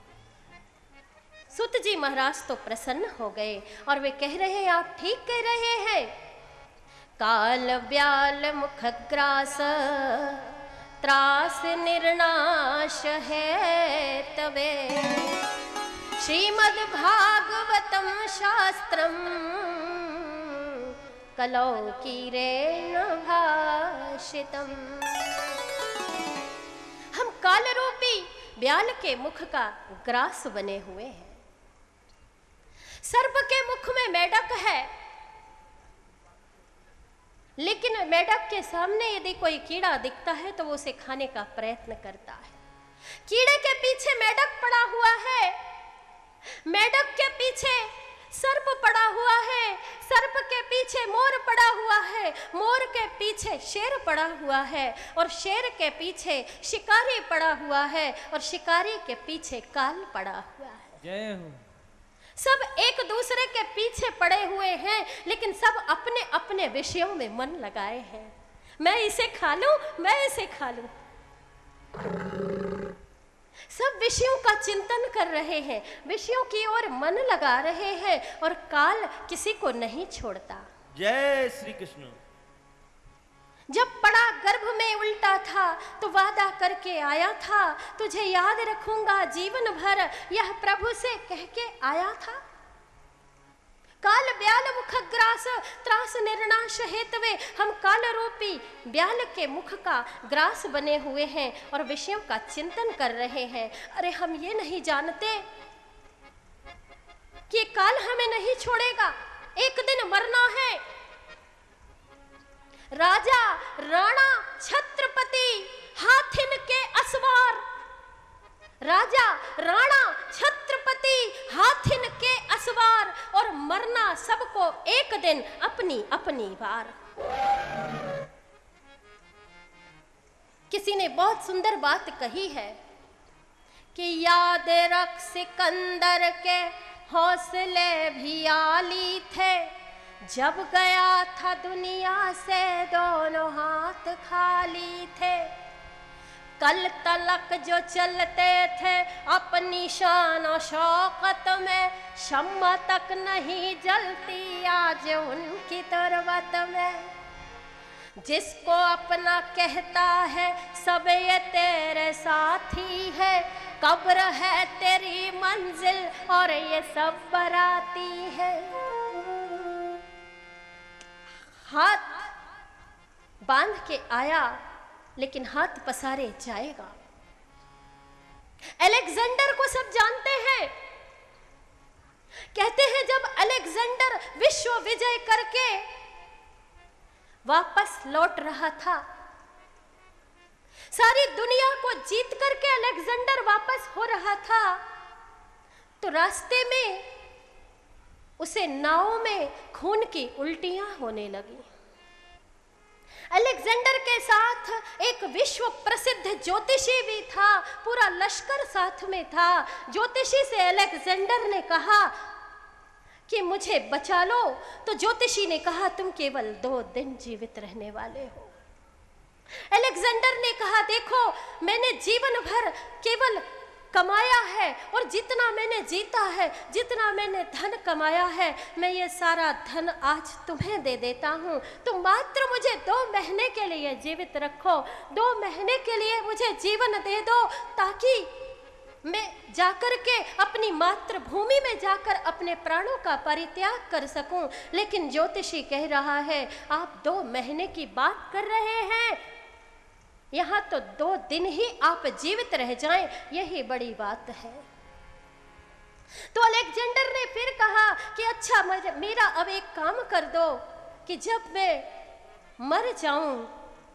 सूत जी महाराज तो प्रसन्न हो गए और वे कह रहे हैं, आप ठीक कह रहे हैं, काल व्याल मुख ग्रास त्रास निर्नाश है तवे श्रीमद् भागवतम शास्त्रम कलौकीरेण भाषितम। हम काल रूपी व्याल के मुख का ग्रास बने हुए हैं। सर्प के मुख में मेढक है, लेकिन मेढक के सामने यदि कोई कीड़ा दिखता है तो वो उसे खाने का प्रयत्न करता है। कीड़े के पीछे मेढक पड़ा हुआ है, मेढक के पीछे सर्प पड़ा हुआ है, सर्प के पीछे मोर पड़ा हुआ है, मोर के पीछे शेर पड़ा हुआ है, और शेर के पीछे शिकारी पड़ा हुआ है, और शिकारी के पीछे काल पड़ा हुआ है। जय हो। सब एक दूसरे के पीछे पड़े हुए हैं, लेकिन सब अपने अपने विषयों में मन लगाए हैं। मैं इसे खा लूं, मैं इसे खा लूं। सब विषयों का चिंतन कर रहे हैं, विषयों की ओर मन लगा रहे हैं, और काल किसी को नहीं छोड़ता। जय श्री कृष्ण। जब पड़ा गर्भ में उल्टा था तो वादा करके आया था, तुझे याद रखूंगा जीवन भर, यह प्रभु से कह के आया था। काल ब्याल मुख ग्रास त्रास निर्नाश हेतवे, हम काल रूपी ब्याल के मुख का ग्रास बने हुए हैं और विषयों का चिंतन कर रहे हैं। अरे हम ये नहीं जानते कि काल हमें नहीं छोड़ेगा, एक दिन मरना है। राजा राणा छत्रपति हाथिन के असवार, राजा राणा छत्रपति हाथिन के असवार, और मरना सबको एक दिन अपनी अपनी बार। किसी ने बहुत सुंदर बात कही है कि याद रख सिकंदर के हौसले भी आली थे, जब गया था दुनिया से दोनों हाथ खाली थे। कल तलक जो चलते थे अपनी शान और शौकत में, शम्मा तक नहीं जलती आज उनकी तुरबत में। जिसको अपना कहता है सब ये तेरे साथी है, कब्र है तेरी मंजिल और ये सब बराती है। हाथ बांध के आया लेकिन हाथ पसारे जाएगा। अलेक्जेंडर को सब जानते हैं। कहते हैं जब अलेक्जेंडर विश्व विजय करके वापस लौट रहा था, सारी दुनिया को जीत करके अलेक्जेंडर वापस हो रहा था, तो रास्ते में उसे नाव में खून की उल्टियां होने लगी। अलेक्जेंडर के साथ एक विश्व प्रसिद्ध ज्योतिषी भी था, पूरा लश्कर साथ में था। ज्योतिषी से अलेक्जेंडर ने कहा कि मुझे बचा लो, तो ज्योतिषी ने कहा तुम केवल 2 दिन जीवित रहने वाले हो। अलेक्जेंडर ने कहा देखो मैंने जीवन भर केवल कमाया है और जितना मैंने जीता है, जितना मैंने धन कमाया है, मैं ये सारा धन आज तुम्हें दे देता हूँ। तुम मात्र मुझे 2 महीने के लिए जीवित रखो, 2 महीने के लिए मुझे जीवन दे दो, ताकि मैं जाकर के अपनी मातृभूमि में जाकर अपने प्राणों का परित्याग कर सकूं। लेकिन ज्योतिषी कह रहा है आप 2 महीने की बात कर रहे हैं, यहाँ तो 2 दिन ही आप जीवित रह जाएं, यही बड़ी बात है। तो अलेक्जेंडर ने फिर कहा कि अच्छा मेरा अब एक काम कर दो कि जब मैं मर जाऊं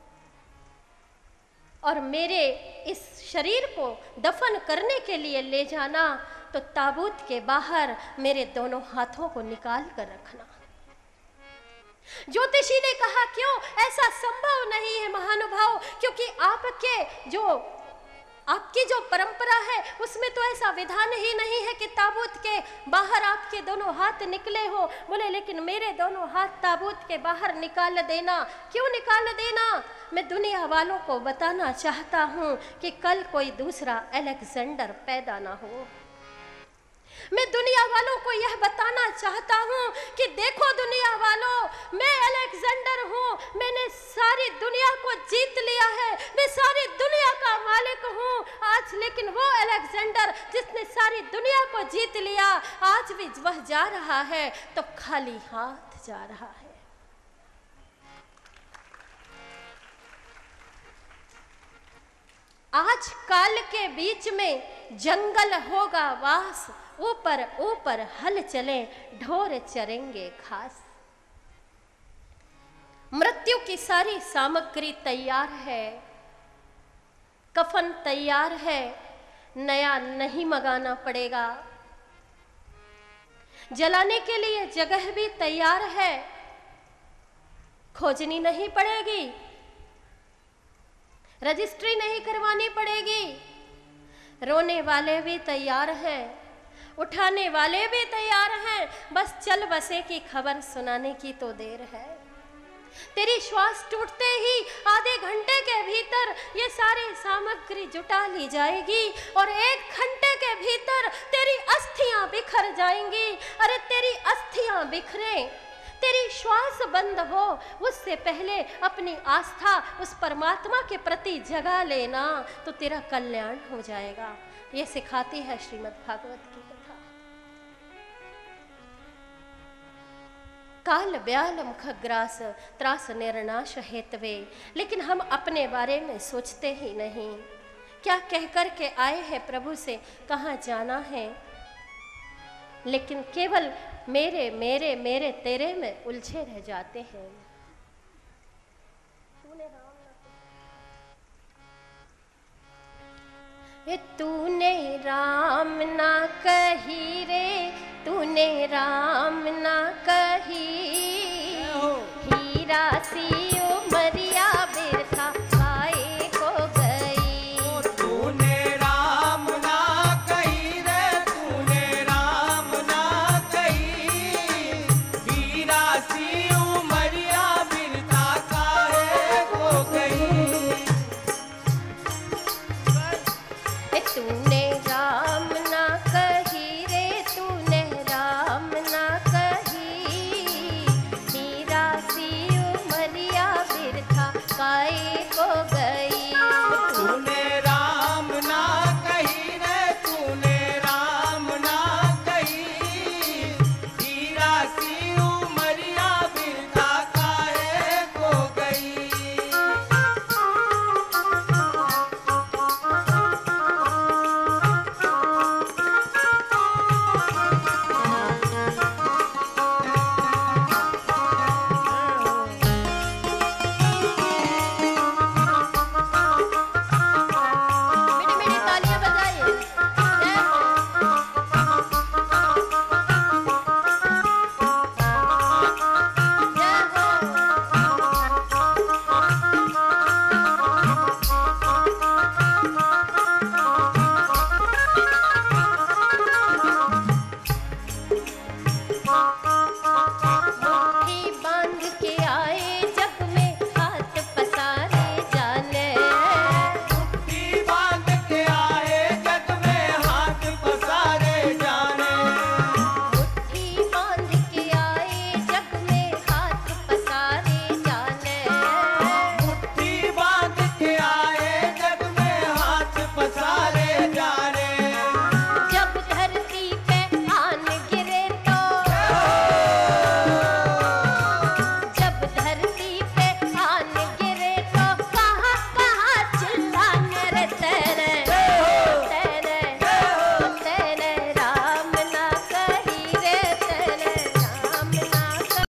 और मेरे इस शरीर को दफन करने के लिए ले जाना, तो ताबूत के बाहर मेरे दोनों हाथों को निकाल कर रखना। ज्योतिषी ने कहा क्यों, ऐसा संभव नहीं है महानुभाव, क्योंकि आपकी जो परंपरा है उसमें तो ऐसा विधान ही नहीं है कि ताबूत के बाहर आपके दोनों हाथ निकले हो। बोले लेकिन मेरे दोनों हाथ ताबूत के बाहर निकाल देना। क्यों निकाल देना? मैं दुनिया वालों को बताना चाहता हूं कि कल कोई दूसरा अलेक्जेंडर पैदा ना हो। मैं दुनिया वालों को यह बताना चाहता हूं कि देखो दुनिया वालों, मैं अलेक्जेंडर हूं, मैंने सारी दुनिया को जीत लिया है, मैं सारी दुनिया का मालिक हूं आज। लेकिन वो अलेक्जेंडर जिसने सारी दुनिया को जीत लिया, आज भी वह जा रहा है तो खाली हाथ जा रहा है। आज काल के बीच में जंगल होगा वास, ऊपर ऊपर हल चले ढोर चरेंगे घास। मृत्यु की सारी सामग्री तैयार है, कफन तैयार है, नया नहीं मंगाना पड़ेगा। जलाने के लिए जगह भी तैयार है, खोजनी नहीं पड़ेगी, रजिस्ट्री नहीं करवानी पड़ेगी। रोने वाले भी तैयार हैं, उठाने वाले भी तैयार हैं, बस चल बसे की खबर सुनाने की तो देर है। तेरी श्वास टूटते ही आधे घंटे के भीतर ये सारी सामग्री जुटा ली जाएगी और 1 घंटे के भीतर तेरी अस्थियां बिखर जाएंगी। अरे तेरी अस्थियां बिखरे, तेरी श्वास बंद हो, उससे पहले अपनी आस्था उस परमात्मा के प्रति जगा लेना, तो तेरा कल्याण हो जाएगा। ये सिखाती है श्रीमद् भागवत की कथा। काल ब्यालम खग्रास त्रास निर्नाश हेतवे, लेकिन हम अपने बारे में सोचते ही नहीं। क्या कह कर के आए हैं प्रभु से कहाँ जाना है, लेकिन केवल मेरे मेरे मेरे तेरे में उलझे रह जाते हैं। तूने राम ना कही रे, तूने राम ना कही